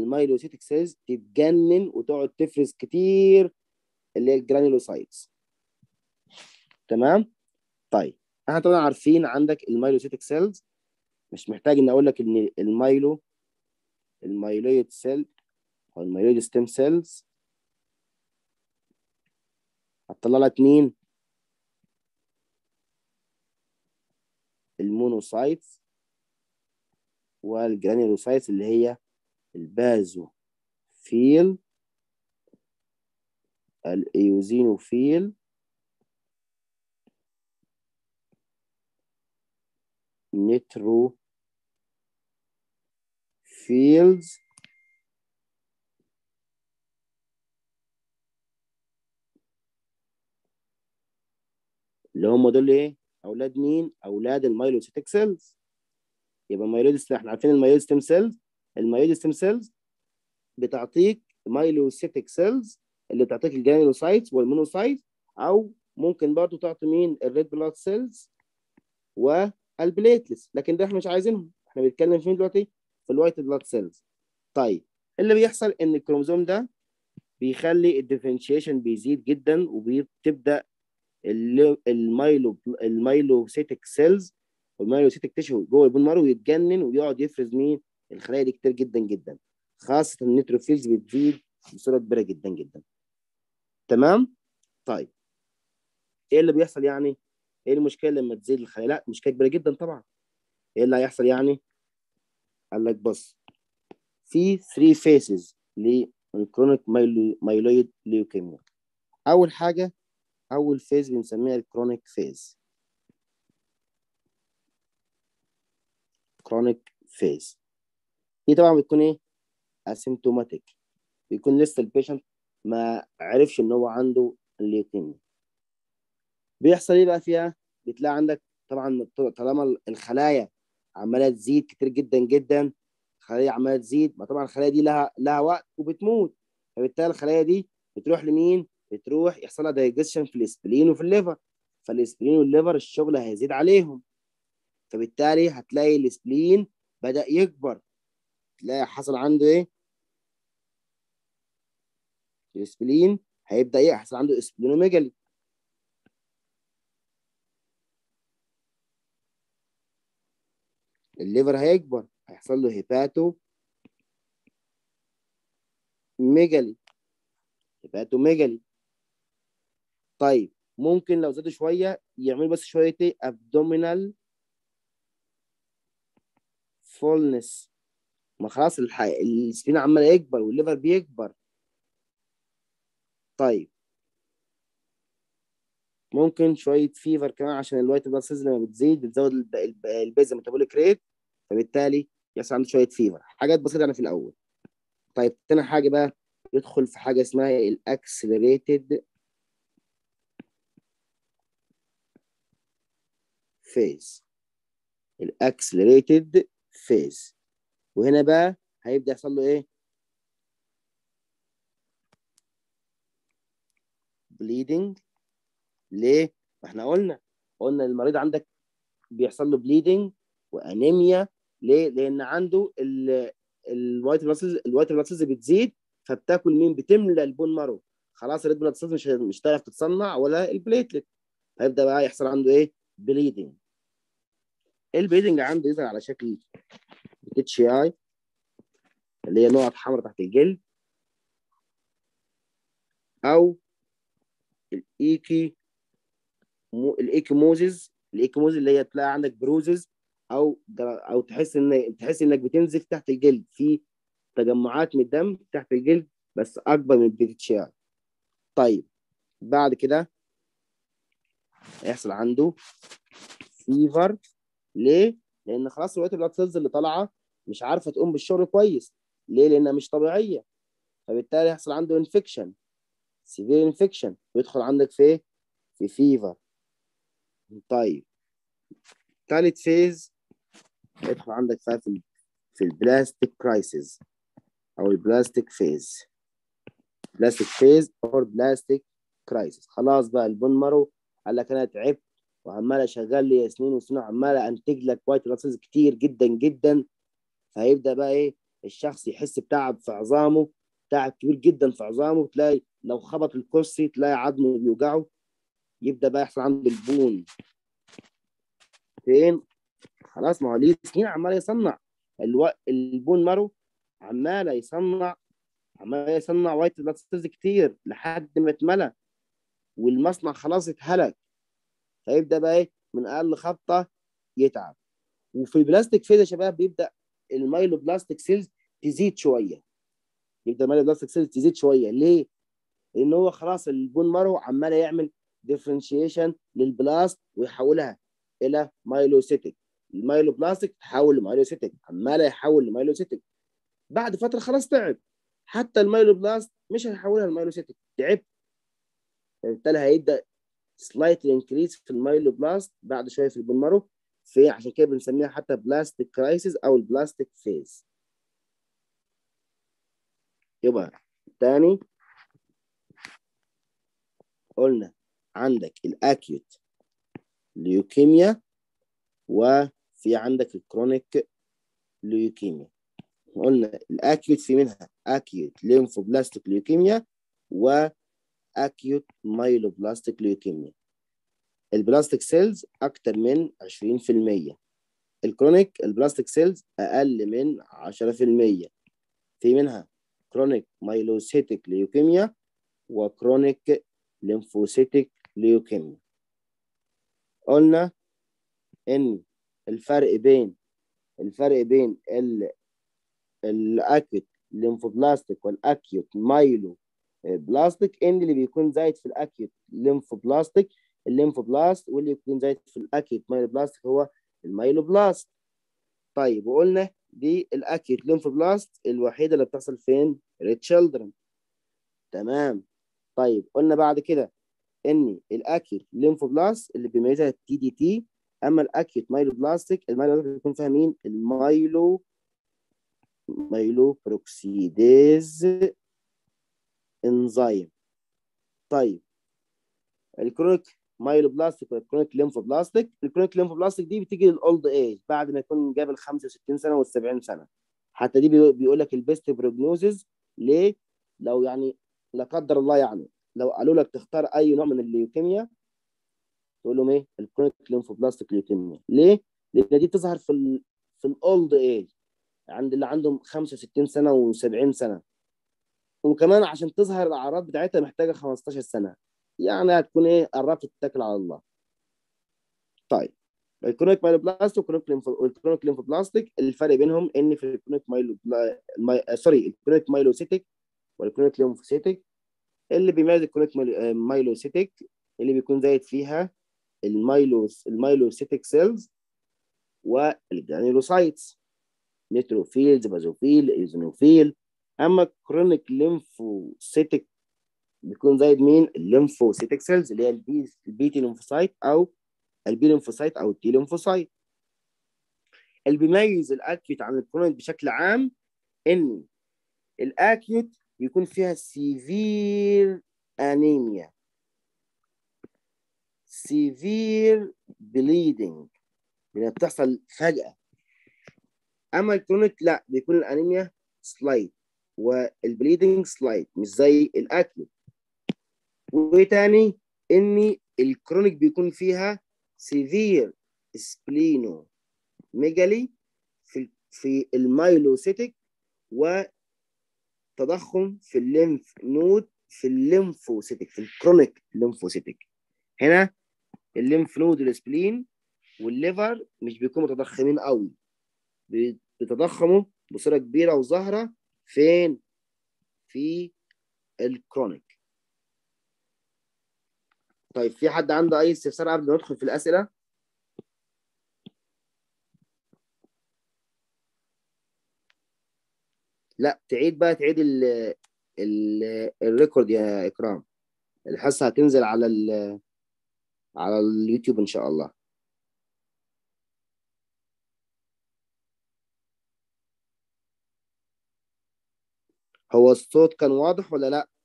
[SPEAKER 1] المايلوسيتك سيلز تتجنن وتقعد تفرز كتير، اللي هي الجرانيولوسايتس. تمام. طيب احنا طبعا عارفين عندك المايلوسيتك سيلز، مش محتاج ان اقول لك ان المايلويد سيل او المايلويد ستيم سيلز هتطلع لك مين؟ المونوسايتس والجرانيولوسايتس اللي هي البازوفيل، الايوزينوفيل، نيتروفيلز، اللي هم دول ايه؟ اولاد مين؟ اولاد المايلوسيتك سيلز. يبقى احنا عارفين المايلويد ستيم سيلز. المايلويد ستيم سيلز بتعطيك مايلوسيتك سيلز اللي بتعطيك الجرانيولوسايتس والمونوسايتس، او ممكن برضو تعطي مين؟ الريد بلاد سيلز والبليتلس، لكن ده احنا مش عايزينهم، احنا بنتكلم فين دلوقتي؟ في الوايت بلاد سيلز. طيب اللي بيحصل ان الكروموزوم ده بيخلي الديفرنشيشن بيزيد جدا، وبتبدا المايلوسيتك سيلز والمايلوسيتك تيشو جوه البون مارو يتجنن ويقعد يفرز مين؟ الخلايا دي كتير جدا جدا، خاصه النيتروفيلز بتزيد بصوره كبيره جدا جدا. تمام. طيب ايه اللي بيحصل يعني؟ ايه المشكله لما تزيد الخلايا؟ لا مشكله كبيره جدا طبعا. ايه اللي هيحصل يعني؟ قال لك بص، في 3 فيسز للكرونيك مايلويد ليوكيميا. اول حاجه، اول فيز بنسميها الكرونيك فيز. كرونيك فيز دي طبعا بتكون ايه؟ اسيمتوماتيك، بيكون لسه البيشنت ما عرفش ان هو عنده الليوكيميا. بيحصل ايه بقى فيها؟ بتلاقي عندك طبعا طالما الخلايا عماله تزيد كتير جدا جدا، الخلايا عماله تزيد، ما طبعا الخلايا دي لها وقت وبتموت، فبالتالي الخلايا دي بتروح لمين؟ بتروح يحصل لها دايجيشن في الاسبلين وفي الليفر، فالاسبلين والليفر الشغل هيزيد عليهم، فبالتالي هتلاقي الاسبلين بدأ يكبر، تلاقي حصل عنده ايه؟ الاسبلين هيبدأ يحصل عنده اسبلينوميجالي. الليفر هيكبر، هيحصل له هيباتو ميجالي. هيباتو ميجالي. طيب ممكن لو زادوا شويه يعملوا بس شويه ايه؟ ابدومينال فولنس. ما خلاص السفينه عماله يكبر والليفر بيكبر. طيب ممكن شويه فيفر كمان، عشان الوايت بلاد سيلز لما بتزيد بتزود البيزا ميتابوليك ريت، فبالتالي يحصل عنده شويه فيفر. حاجات بسيطه يعني في الاول. طيب تاني حاجه بقى، يدخل في حاجه اسمها الاكسلريتد فيز. الاكسلريتد فيز، وهنا بقى هيبدا يحصل له ايه؟ بليدنج. ليه؟ ما احنا قلنا المريض عندك بيحصل له بليدنج وانيميا. ليه؟ لان عنده الوايت بلاد سيلز بتزيد، فبتاكل مين؟ بتملى البون مارو. خلاص الريد بلاد سيلز مش هتعرف تتصنع ولا البليتلت، هيبدا بقى يحصل عنده ايه؟ بليدنج. البليدنج عنده يظهر على شكل اتش اي، اللي هي نقط حمراء تحت الجلد، او الايكي الايكيموزيز اللي هي تلاقي عندك بروزز، او تحس انك بتنزف تحت الجلد، في تجمعات من الدم تحت الجلد بس اكبر من البيتشيال. طيب بعد كده هيحصل عنده فيفر. ليه؟ لان خلاص الوايت بلاد سيلز اللي طالعه مش عارفه تقوم بالشغل كويس. ليه؟ لانها مش طبيعيه، فبالتالي يحصل عنده انفكشن، سيفير انفكشن، ويدخل عندك في فيفر. طيب ثالث فيز يدخل عندك فيها في البلاستيك كرايسيس او البلاستيك فيز. بلاستيك فيز اور بلاستيك كرايسيس. خلاص بقى البون مارو قال لك انا تعبت وعمال اشغل لي سنين وسنين، عمال انتج لك وايت بلاد سيلز كتير جدا جدا، فهيبدا بقى ايه؟ الشخص يحس بتعب في عظامه، تعب كبير جدا في عظامه، تلاقي لو خبط الكرسي تلاقي عظمه بيوجعه، يبدا بقى يحصل عنده البون فين؟ خلاص، ما هو ليه سنين عمال يصنع البون مارو، عمال يصنع وايت بلاد سيلز كتير لحد ما اتملى والمصنع خلاص اتهلك. فيبدا بقى ايه؟ من اقل خبطه يتعب. وفي البلاستيك فيز يا شباب بيبدا المايلو بلاستيك سيلز تزيد شويه. يبدا المايلو بلاستيك سيلز تزيد شويه. ليه؟ لان هو خلاص البون مارو عمال يعمل ديفرنشيشن للبلاست ويحولها الى مايلوسيتك. المايلو بلاستيك تحول لمايلوسيتك، عمال يحول لمايلوسيتك. بعد فتره خلاص تعب، حتى المايلو بلاست مش هيحولها لمايلوسيتك، تعب. فبالتالي هيبدا سلايت انكريز في المايلو بلاست بعد شويه في البون مارو. عشان كده بنسميها حتى بلاستيك كرايسيس او البلاستيك فيز. يبقى تاني قلنا عندك الاكيوت ليوكيميا وفي عندك الكرونيك ليوكيميا. قلنا الاكيوت في منها اكيوت ليمفوبلاستيك ليوكيميا واكيوت مايلوبلاستيك ليوكيميا. البلاستيك سيلز اكتر من 20%. الكرونيك البلاستيك سيلز اقل من 10%. في منها كرونيك مايلوسيتيك ليوكيميا وكرونيك ليمفوسيتيك ليوكيميا. قلنا ان الفرق بين الاكيوت ليمفوبلاستيك والاكيوت مايلو بلاستيك ان اللي بيكون زايد في الاكيوت ليمفوبلاستيك الليمفوبلاست، واللي بيكون زايد في الاكيوت مايلو بلاستيك هو المايلو بلاست. طيب وقلنا دي الاكيوت ليمفوبلاست الوحيده اللي بتحصل فين؟ ريد تشيلدرن. تمام. طيب قلنا بعد كده ان الاكيوت ليمفوبلاست اللي بيميزها التي دي تي. اما الاكيوت مايلو بلاستيك بيكون فيها مين؟ مايلو بروكسيديز انزيم. طيب الكرونيك مايلو بلاستيك والكرونيك ليمفوبلاستيك. الكرونيك ليمفوبلاستيك دي بتيجي للاولد ايج بعد ما يكون جاب ال 65 سنه وال 70 سنه. حتى دي بيقول لك البيست بروجنوزز. ليه؟ لو يعني لا قدر الله يعني لو قالوا لك تختار اي نوع من الليوكيميا تقول لهم ايه؟ الكرونيك ليمفوبلاستيك ليوكيميا. ليه؟ لان دي بتظهر في الاولد ايج عند اللي عندهم 65 سنه و70 سنه. وكمان عشان تظهر الاعراض بتاعتها محتاجه 15 سنه. يعني هتكون ايه؟ قربت تتكل على الله. طيب الكرونيك مايلوبلاست والكرونيك ليمفوبلاستيك الفرق بينهم ان في الكرونيك الكرونيك مايلوسيتيك والكرونيك ليمفوسيتيك. اللي بيميز الكرونيك مايلوسيتيك اللي بيكون زايد فيها المايلوسيتيك سيلز والجرانيولوسايتس، نيتروفيلز، بازوفيل، ايزونوفيل. اما كرونيك ليمفوسيتيك بيكون زايد مين؟ الليمفوسيتيك سيلز اللي هي البيتي ليمفوسايت او البي ليمفوسايت او التي ليمفوسايت. اللي بيميز الاكيوت عن الكرونيك بشكل عام ان الاكيوت بيكون فيها سيفير انيميا، سيفير بليدنج اللي بتحصل فجأة. اما الكرونيك لا، بيكون الانيميا سلايت والبليدنج سلايت مش زي الاكيوت. وتاني ان الكرونيك بيكون فيها سيفير سبلينو ميجالي في المايلوسيتيك وتضخم في الليمف نود في الليمفوسيتيك في الكرونيك ليمفوسيتيك. هنا الليمف نود والسبلين والليفر مش بيكونوا متضخمين قوي، بيتضخموا بصوره كبيره وظاهره فين؟ في الكرونيك. طيب في حد عنده اي استفسار قبل ما ندخل في الاسئله؟ لا تعيد الريكورد يا اكرام. الحصه هتنزل على اليوتيوب ان شاء الله. هو الصوت كان واضح ولا لا؟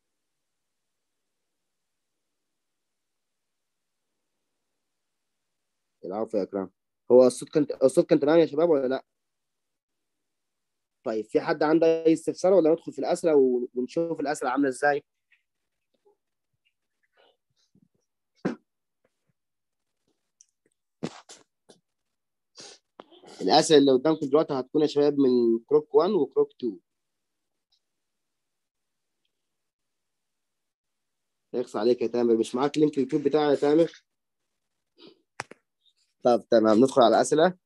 [SPEAKER 1] العفو يا اكرام. هو الصوت كان تمام يا شباب ولا لا؟ طيب في حد عنده اي استفسار ولا ندخل في الاسئله ونشوف الاسئله عامله ازاي؟ الاسئله اللي قدامكم دلوقتي هتكون يا شباب من كروك 1 وكروك 2. يخص عليك يا تامر، مش معاك لينك اليوتيوب بتاعي يا تامر؟ طب تمام، ندخل على الاسئله.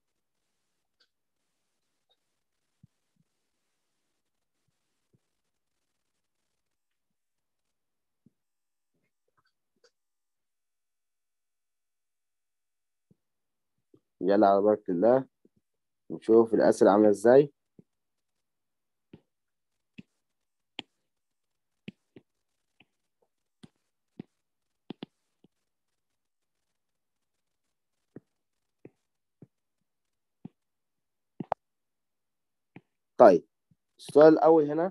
[SPEAKER 1] يلا على بركه الله نشوف الاسئله عامله ازاي. طيب السؤال الاول هنا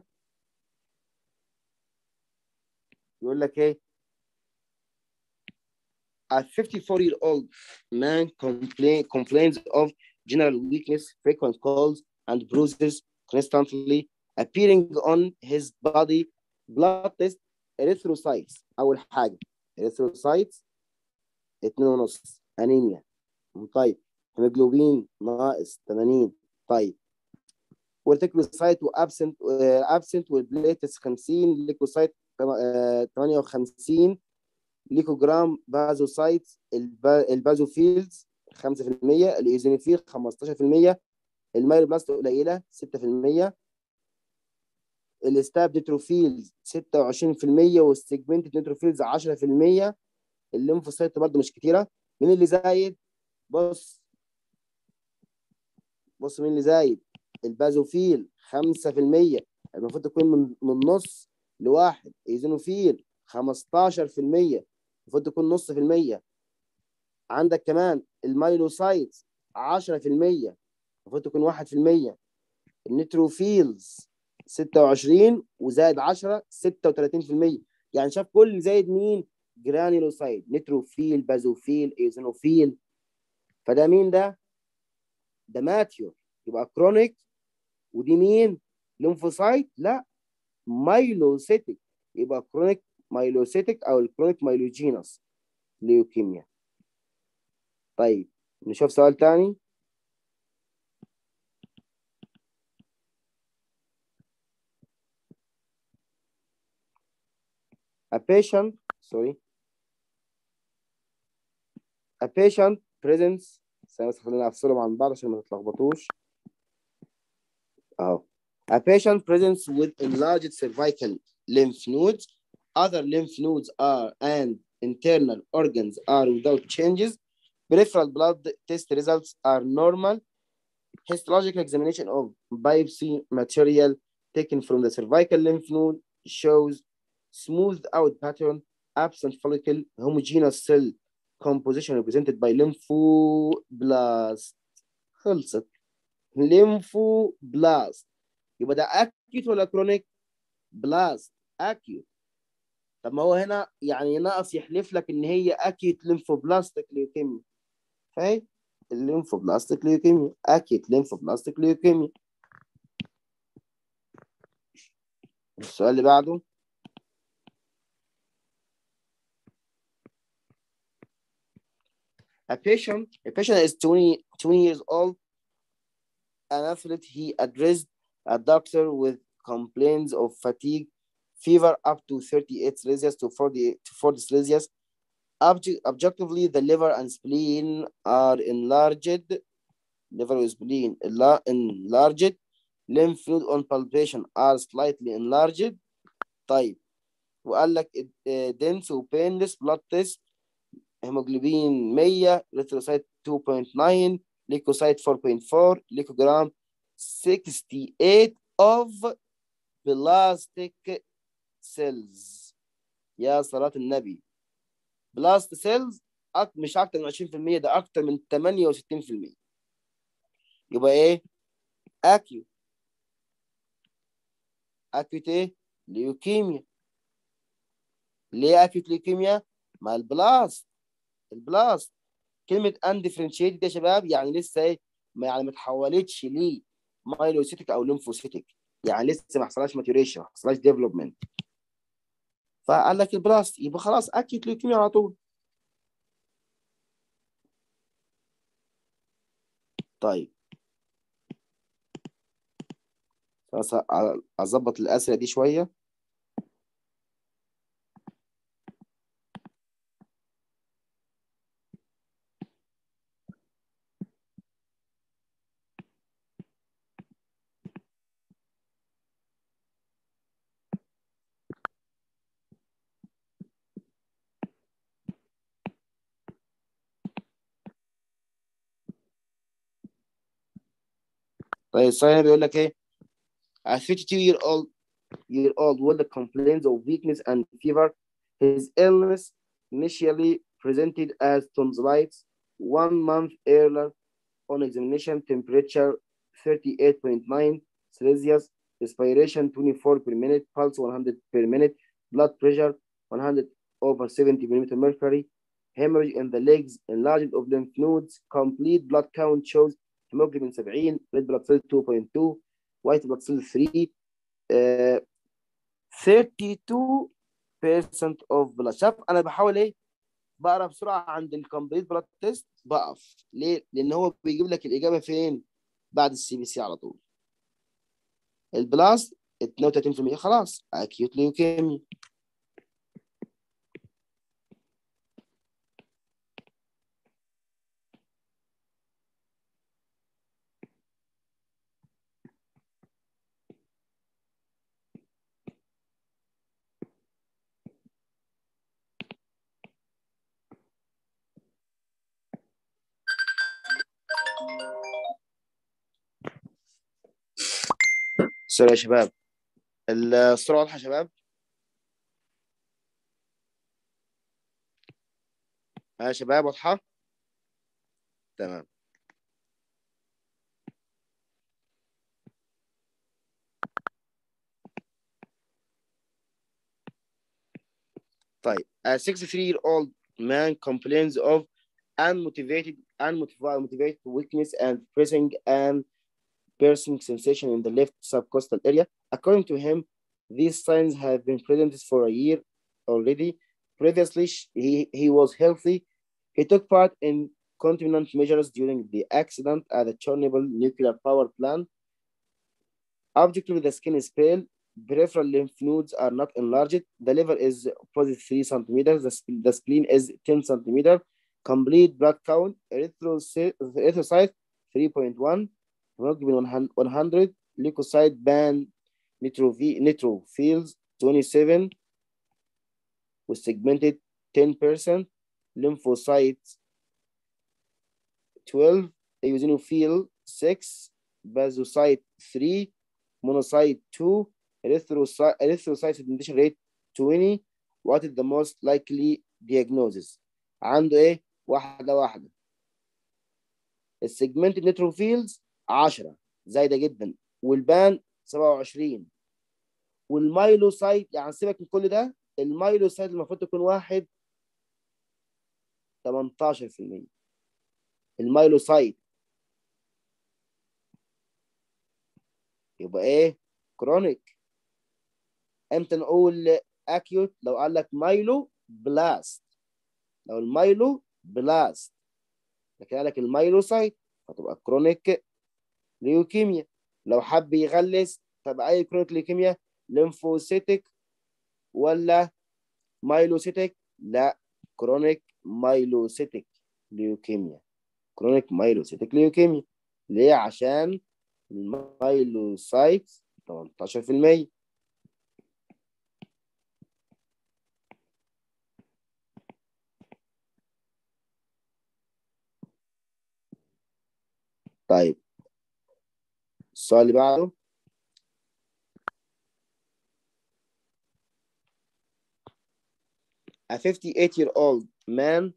[SPEAKER 1] يقول لك ايه؟ A 54-year-old man complains of general weakness, frequent colds, and bruises constantly appearing on his body. Blood test erythrocytes. أول حاجة erythrocytes 2.5 أنيميا. طيب هيموجلوبين ناقص 80. طيب والتيكلوسايت وابسنت والبليتس 50، ليكوسايت 58، ليكوجرام بازوسايتس، البازوفيلز 5%، الايزينوفيل 15%، المايلوبلاست قليله 6%، الاستاب نيتروفيلز 26%، والسيجمنت نيتروفيلز 10%، الليمفوسايت برضه مش كتيره. مين اللي زايد؟ بص مين اللي زايد؟ البازوفيل 5%، المفروض تكون من نص لواحد. ايزينوفيل 15%، المفروض تكون نص في المية. عندك كمان المايلوسايت 10%، المفروض تكون 1%. النيتروفيلز 26 وزائد 10 36%. يعني شاف كل زايد مين؟ جرانيولوسايت، نيتروفيل، بازوفيل، ايزينوفيل. فده مين ده؟ ده ماتيور، يبقى كرونيك. ودي مين؟ ليمفوسايت؟ لا، مايلوسيتك، يبقى كرونيك مايلوسيتك او الكرونيك مايلوجينوس ليوكيميا. طيب نشوف سؤال تاني. A patient presents. بس خلينا افصلهم عن بعض عشان ما تتلخبطوش. اهو. A patient presents with enlarged cervical lymph nodes. Other lymph nodes are and internal organs are without changes. Peripheral blood test results are normal. Histological examination of biopsy material taken from the cervical lymph node shows smoothed out pattern, absent follicle, homogeneous cell composition represented by lymphoblast. خلصت. lymphoblast. يبقى ده اكيوت ولا كرونيك؟ بلاست اكيوت. طب ما هو هنا يعني ناقص يحلف لك ان هي اكيوت ليمفوبلاستيك ليوكيميا. فاهم؟ الليمفوبلاستيك ليوكيميا، اكيوت ليمفوبلاستيك ليوكيميا. السؤال اللي بعده. A patient is 20 years old, an athlete. He addressed a doctor with complaints of fatigue, fever up to 38 Celsius to 40 Celsius. Objectively, the liver and spleen are enlarged. Liver and spleen enlarged. Lymph node on palpation are slightly enlarged. طيب وقال لك dense وpainless blood test. هيموجلوبين 100، ريثروسايت 2.9، ليكوسايت 4.4، ليكوجرام 68 of بلاستيك سيلز. يا صلاة النبي، بلاست سيلز مش اكتر من 20%، ده اكتر من 68%. يبقى ايه؟ اكيوت ايه؟ ليوكيميا. ليه اكيوت ليوكيميا؟ مع البلاست. كلمه اندفرنشيتد يا شباب يعني لسه ايه؟ يعني ما اتحولتش ليه مايلوسيتك او ليمفوسيتك، يعني لسه ما حصلهاش ماتيوريشن، ما حصلهاش ديفلوبمنت. فقال لك البلاست، يبقى خلاص اكيوت ليوكيميا على طول. طيب بس اظبط الاسئله دي شويه. طيب السؤال بيقول لك ايه؟ A 32-year-old with complaints of weakness and fever. His illness initially presented as tonsillitis. 1 month earlier, on examination, temperature 38.9 Celsius, respiration 24 per minute, pulse 100 per minute, blood pressure 100 over 70 millimeter mercury, hemorrhage in the legs, enlargement of lymph nodes, complete blood count shows hemoglobin 70, red blood cell 2.2, white blood cell 3, 32% of blood. شاف انا بحاول ايه؟ بقرا بسرعه عند الكمبليت بلاد تيست بقف ليه؟ لان هو بيجيب لك الاجابه فين؟ بعد السي بي سي على طول. البلاس 32% خلاص اكيوت ليوكيميا. سوري يا شباب، الصوره واضحه يا شباب؟ ها يا شباب واضحه؟ تمام. طيب a 63-year-old man complains of unmotivated weakness and pressing and piercing sensation in the left subcostal area. According to him, these signs have been present for a year already. Previously, he was healthy. He took part in containment measures during the accident at the Chernobyl nuclear power plant. Objectively, the skin is pale. Peripheral lymph nodes are not enlarged. The liver is positive 3 centimeters. The spleen is 10 centimeters. Complete blood count, erythrocyte 3.1. hemoglobin 100, leukocyte band neutrophils 27 with segmented 10%, lymphocytes 12, eosinophil 6, basocyte 3, monocyte 2, erythrocyte segmentation rate 20. What is the most likely diagnosis؟ عنده ايه؟ واحدة. السيجمنت نيتروفيلز 10 زايده جدا، والبان 27، والمايلوسايت يعني سيبك من كل ده، المايلوسايت المفروض تكون 18%. المايلوسايت يبقى ايه؟ كرونيك. امتى نقول اكيوت؟ لو قال لك مايلو بلاست، لو المايلو بلاست، لكن قال لك المايلوسايت هتبقى كرونيك ليوكيميا. لو حب يغلس، طب اي كرونيك ليوكيميا؟ ليمفوسيتك ولا مايلوسيتك؟ لا، كرونيك مايلوسيتك ليوكيميا. كرونيك مايلوسيتك ليوكيميا. ليه؟ عشان المايلوسايت 18%. طيب السؤال اللي بعده. A 58-year-old man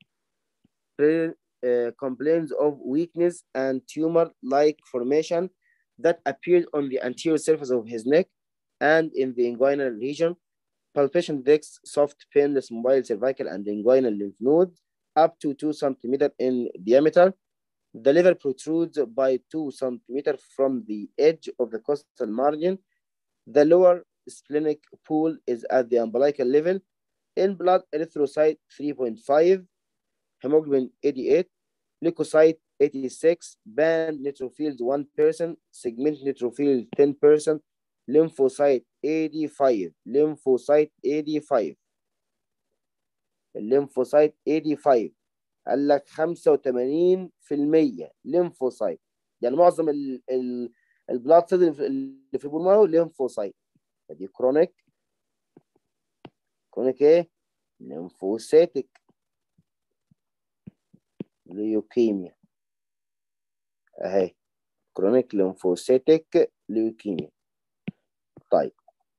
[SPEAKER 1] complains of weakness and tumor-like formation that appeared on the anterior surface of his neck and in the inguinal region. Palpation detects soft, painless, mobile cervical and inguinal lymph nodes up to 2 centimeters in diameter. The liver protrudes by 2 centimeters from the edge of the costal margin. The lower splenic pool is at the umbilical level. In blood, erythrocyte 3.5, hemoglobin 88, leukocyte 86, band neutrophils 1%, segment neutrophils 10%, lymphocyte AD5 lymphocyte AD5 الليمفوسايت AD5 قال لك 85% ليمفوسايت، يعني معظم البلاد سيل اللي في البون مارو ليمفوسايت. فدي كرونيك ايه؟ ليمفوسيتك ليوكيميا اهي، كرونيك ليمفوسيتك ليوكيميا. طيب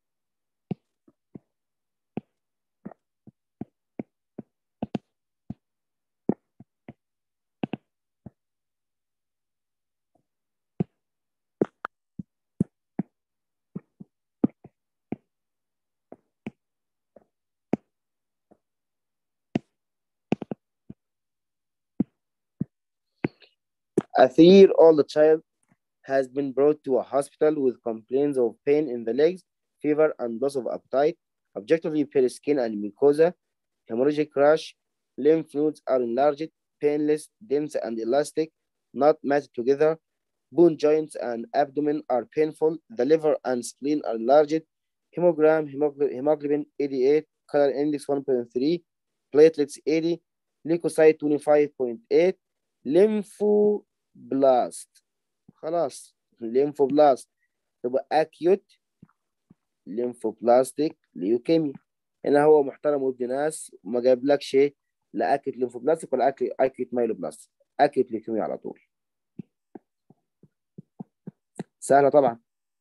[SPEAKER 1] a 3-year-old child has been brought to a hospital with complaints of pain in the legs, fever, and loss of appetite, objectively pale skin and mucosa, hemorrhagic rash, lymph nodes are enlarged, painless, dense, and elastic, not matched together, bone joints and abdomen are painful, the liver and spleen are enlarged, hemoglobin 88, color index 1.3, platelets 80, leukocyte 25.8, lymphoblast. خلاص الليمفوبلاست تبقى acute lymphoblastic leukemia. هنا هو محترم وابن ناس وما جابلكش لا acute lymphoblastic ولا acute myeloblastic، acute leukemia على طول. سهلة طبعا.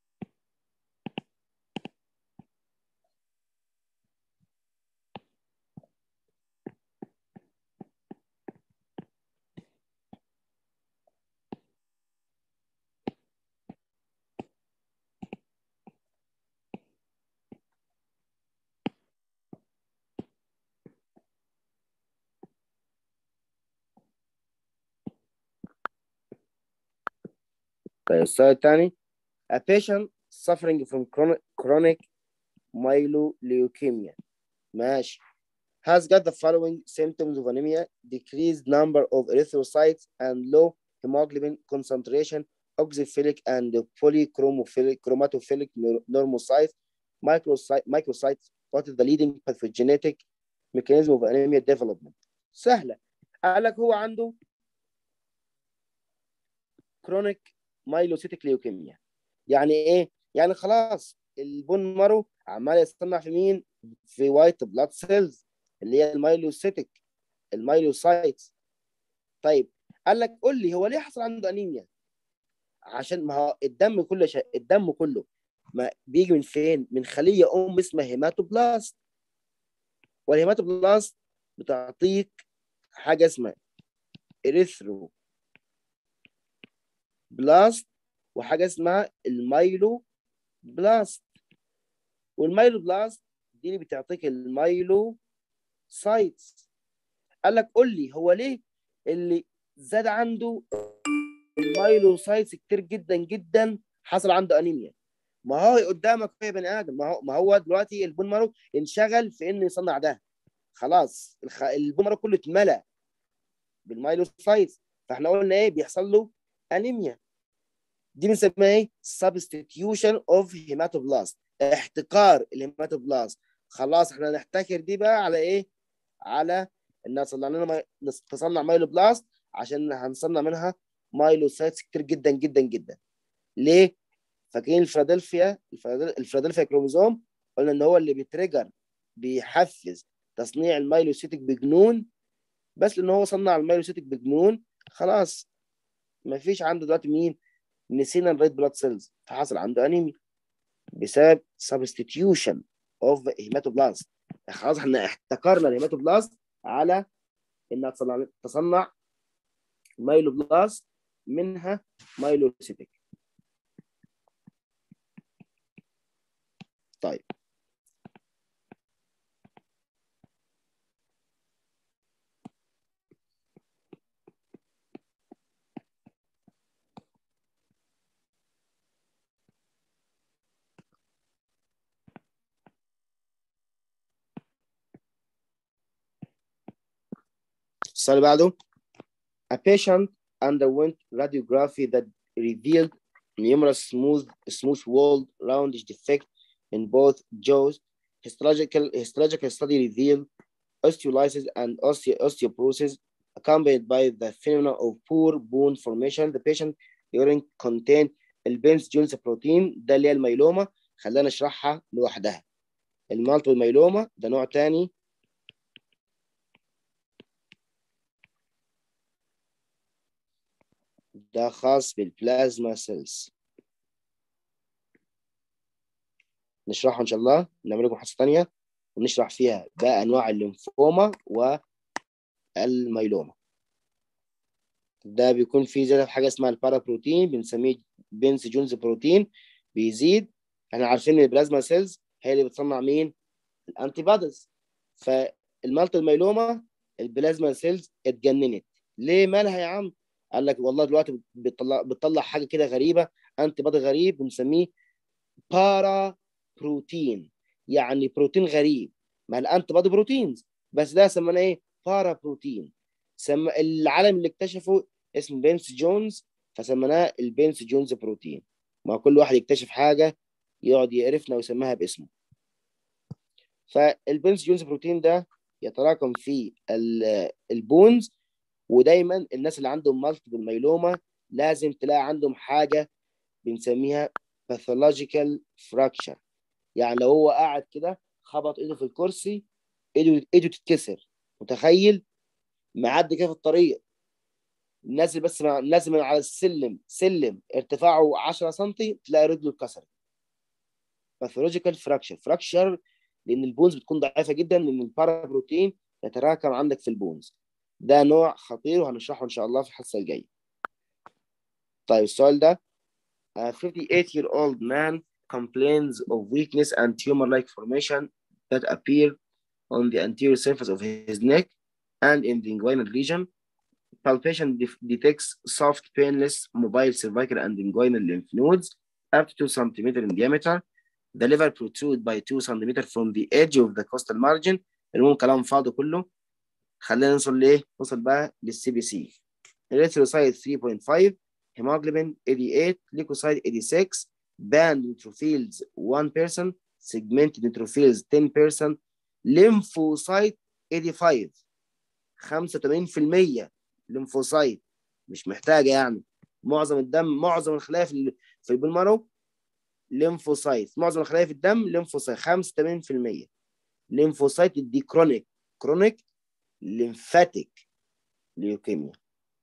[SPEAKER 1] طيب السؤال الثاني a patient suffering from chronic myeloleukemia ماشي has got the following symptoms of anemia: decreased number of erythrocytes and low hemoglobin concentration, oxyphilic and chromatophilic normocytes, microcytes. What is the leading pathogenic mechanism of anemia development? سهلة. قال لك هو عنده chronic myelocytic leukemia. يعني ايه؟ يعني خلاص البون مارو عمال يصنع في مين؟ في وايت بلاد سيلز اللي هي المايلوسيتك المايلوسايتس. طيب قال لك قول لي هو ليه حصل عنده انيميا؟ عشان ما هو الدم كله الدم كله ما بيجي من فين؟ من خليه اسمها هيماتوبلاست، والهيماتوبلاست بتعطيك حاجه اسمها اريثرو بلاست وحاجه اسمها المايلو بلاست، والمايلو بلاست دي اللي بتعطيك المايلو سايتس. قال لك قول لي هو ليه اللي زاد عنده المايلوسايتس كتير جدا جدا حصل عنده انيميا؟ ما هو قدامك يا بني ادم، ما هو دلوقتي البون مارو انشغل في انه يصنع ده، خلاص البون مارو كله اتملى بالمايلوسايتس، فاحنا قلنا ايه بيحصل له انيميا. دي بنسميها ايه؟ substitution of hematoblast، احتكار الهيماتوبلاست. خلاص احنا نحتكر دي بقى على ايه؟ على انها تصنع مايلوبلاست عشان هنصنع منها مايلوسايتس كتير جدا جدا جدا. ليه؟ فاكرين الفيلادلفيا كروموزوم؟ قلنا ان هو اللي بيتريجر بيحفز تصنيع المايلوسيتك بجنون، بس لان هو صنع المايلوسيتك بجنون خلاص ما فيش عنده دلوقتي مين؟ نسينا الريد بلاد سيلز، فحصل عنده انيميا بسبب substitution of hematoblast. خلاص احنا احتكرنا الهيماتوبلاست على انها تصنع مايلوبلاست منها مايلوسيتك. طيب السؤال اللي بعده a patient underwent radiography that revealed numerous smooth walled roundish defect in both jaws. Histological study revealed osteolysis and osteoporosis accompanied by the phenomenon of poor bone formation. The patient urine contained البنس جونز بروتين، ده اللي هي الميلوما. خلينا نشرحها لوحدها. المالتيبل ميلوما ده نوع تاني، ده خاص بالبلازما سيلز، نشرحه ان شاء الله، نعمل لكم حصه ثانيه ونشرح فيها بقى انواع الليمفوما والميلوما. ده بيكون فيه زياده في حاجه اسمها البارابروتين، بنسميه بنس جونز بروتين، بيزيد. احنا عارفين ان البلازما سيلز هي اللي بتصنع مين؟ الانتي بوديز. فالمالتيبل ميلوما البلازما سيلز اتجننت. ليه مالها يا عم؟ قال لك والله دلوقتي بتطلع حاجه كده غريبه، انتي بودي غريب بنسميه بارا بروتين، يعني بروتين غريب. ما الانتي بودي بروتينز، بس ده سميناه ايه؟ بارا بروتين. العالم اللي اكتشفه اسمه بنس جونز، فسميناه البنس جونز بروتين. ما كل واحد يكتشف حاجه يقعد يعرفنا ويسميها باسمه. فالبنس جونز بروتين ده يتراكم في البونز، ودايما الناس اللي عندهم مالتيبل ميلوما لازم تلاقي عندهم حاجه بنسميها باثولوجيكال فراكشر. يعني لو هو قاعد كده خبط ايده في الكرسي، ايده تتكسر. متخيل؟ معدي كده في الطريق، نازل بس نازل من على سلم ارتفاعه 10 سم، تلاقي رجله اتكسرت. باثولوجيكال فراكشر لان البونز بتكون ضعيفه جدا، لان البارابروتين يتراكم عندك في البونز. ده نوع خطير وهنشرحه ان شاء الله في الحصه الجايه. طيب السؤال ده، a 58-year-old man complains of weakness and tumor-like formation that appear on the anterior surface of his neck and in the inguinal region. Palpation detects soft, painless, mobile cervical and inguinal lymph nodes up to 2 cm in diameter. The liver protrude by 2 cm from the edge of the costal margin. المهم كلام فاضي كله. خلينا نوصل ليه؟ نوصل بقى للسي بي سي. erythrocyte 3.5, hemoglobin 88, leukocyte 86, band neutrophils 1%, segmented neutrophils 10%, lymphocyte 85. 85% ليمفوسايت، مش محتاجه يعني. معظم الدم، معظم الخلايا في البلمارو ليمفوسايت، معظم الخلايا في الدم ليمفوسايت 85%. ليمفوسايت دي كرونيك ليمفاتيك ليوكيميا.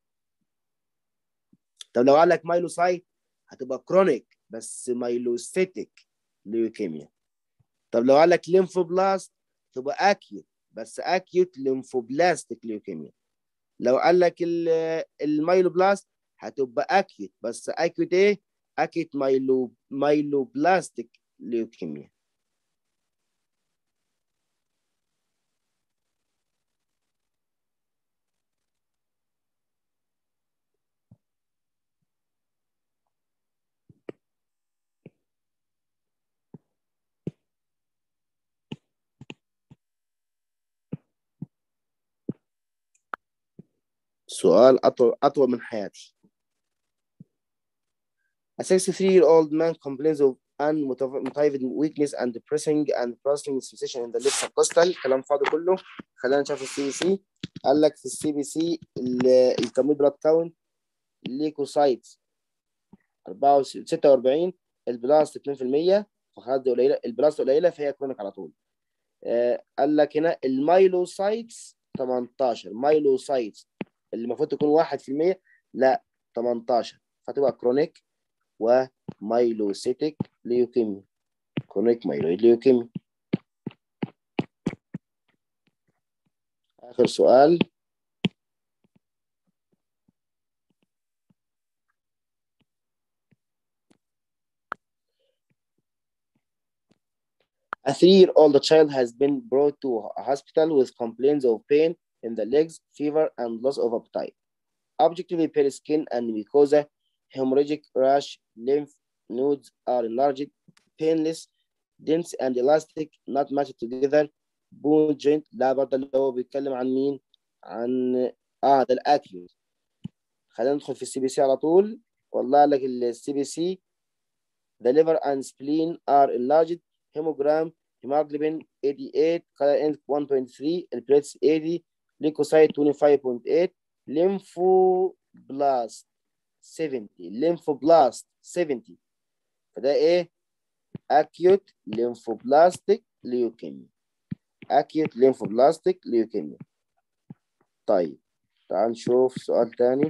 [SPEAKER 1] طب لو قال لك مايلوسايت هتبقى كرونيك بس مايلوسيتيك ليوكيميا. طب لو قال لك ليمفوبلاست تبقى اكيوت بس اكيوت ليمفوبلاستيك ليوكيميا. لو قال لك المايلوبلاست هتبقى اكيوت بس اكيوت ايه؟ اكيوت مايلوبلاستيك ليوكيميا. سؤال أطول من حياتي. A 63-year-old man complains of unmotivated weakness and pressing and processing sensation in the left subcostal. كلام فاضي كله. خلينا نشوف السي بي سي. قال لك في السي بي سي الكمية بلاد كاونت ليكوسايتس 46، البلاست 2%، فخد قليله، البلاست قليله فهي كرونيك على طول. قال لك هنا المايلوسايتس 18، مايلوسايتس اللي المفروض تكون 1%، لا 18، فتبقى كرونيك ومايلوسيتيك ليوكيميا. كرونيك مايلويد ليوكيميا. آخر سؤال. A 3-year-old child has been brought to a hospital with complaints of pain in the legs, fever, and loss of appetite. Objectively pale skin and mucosa, hemorrhagic rash, lymph nodes are enlarged, painless, dense and elastic, not matched together, bone joint. لا برضه اللي هو بيتكلم عن مين؟ عن ده الاكيوت. خلينا ندخل في السي بي سي على طول. والله لك السي بي سي The liver and spleen are enlarged. Hemogram, hemoglobin 88, color ink 1.3, platelets 80, leukocyte 25.8, lymphoblast 70. lymphoblast 70. فده ايه؟ acute lymphoblastic leukemia. acute lymphoblastic leukemia. طيب تعال نشوف سؤال تاني.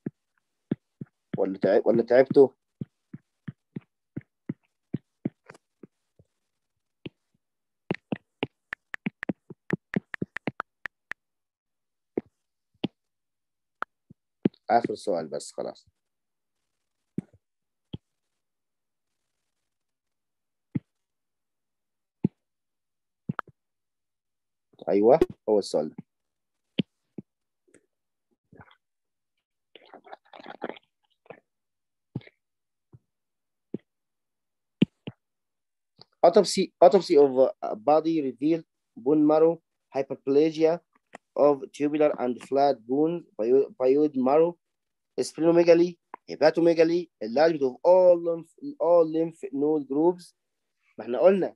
[SPEAKER 1] ولا تعبتوا؟ آخر سؤال بس خلاص. أيوه هو السؤال ده. Autopsy of body revealed bone marrow hyperplasia of tubular and flat bone, bioid marrow, splenomegaly, hepatomegaly, enlargement of all lymph node groups. ما احنا قلنا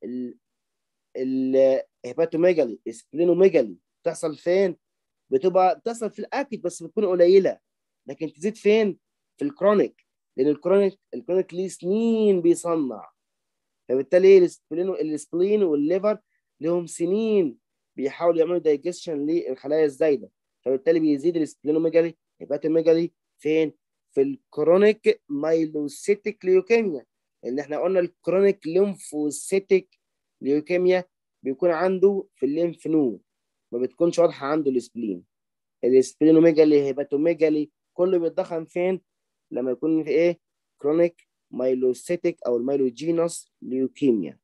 [SPEAKER 1] الهيباتوميجالي سبلينوميجالي بتحصل فين؟ بتحصل في الاكيد بس بتكون قليله، لكن تزيد فين؟ في الكرونيك، لان الكرونيك ليه سنين بيصنع، فبالتالي السبلين والليفر لهم سنين بيحاولوا يعملوا دايجيشن للخلايا الزايده، فبالتالي بيزيد السبلينوميجالي هيباتوميجالي فين؟ في الكرونيك مايلوسيتيك ليوكيميا، لان احنا قلنا الكرونيك ليمفوسيتيك ليوكيميا بيكون عنده في الليمف نود، ما بتكونش واضحه عنده السبلين. السبلينوميجالي هيباتوميجالي كله بيتضخم فين؟ لما يكون في ايه؟ كرونيك مايلوسيتيك او المايلوجينوس ليوكيميا.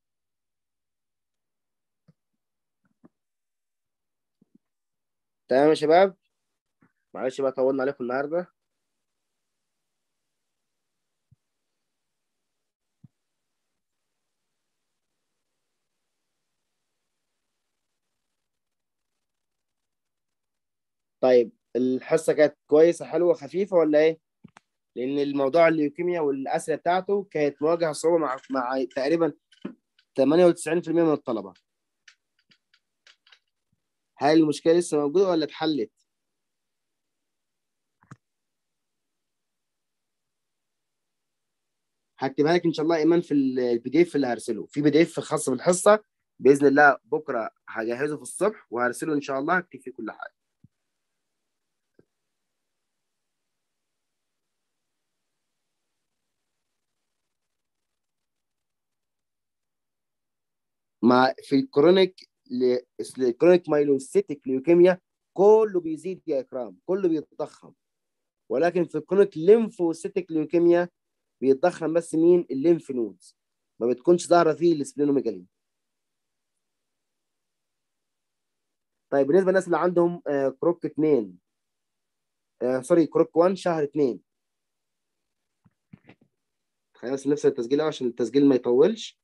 [SPEAKER 1] تمام يا شباب، معلش بقى طولنا عليكم النهارده. طيب الحصه كانت كويسه حلوه خفيفه ولا ايه؟ لان الموضوع الليوكيميا والاسئله بتاعته كانت مواجهه صعوبه مع تقريبا 98% من الطلبه. هل المشكله لسه موجوده ولا اتحلت؟ هكتبها لك ان شاء الله ايمان في البي دي اف اللي هرسله، في بي دي اف خاص بالحصه باذن الله، بكره هجهزه في الصبح وهرسله ان شاء الله، هكتب فيه كل حاجه. مع في الكرونيك مايلوسيتيك ليوكيميا كله بيزيد يا اكرام، كله بيتضخم، ولكن في الكرونيك ليمفوسيتيك ليوكيميا بيتضخم بس مين؟ الليمف نودز، ما بتكونش ظاهره فيه السبلينوميجالي. طيب بالنسبه للناس اللي عندهم كروك 2 سوري كروك 1 شهر 2، خلينا بس نفس التسجيل عشان التسجيل ما يطولش.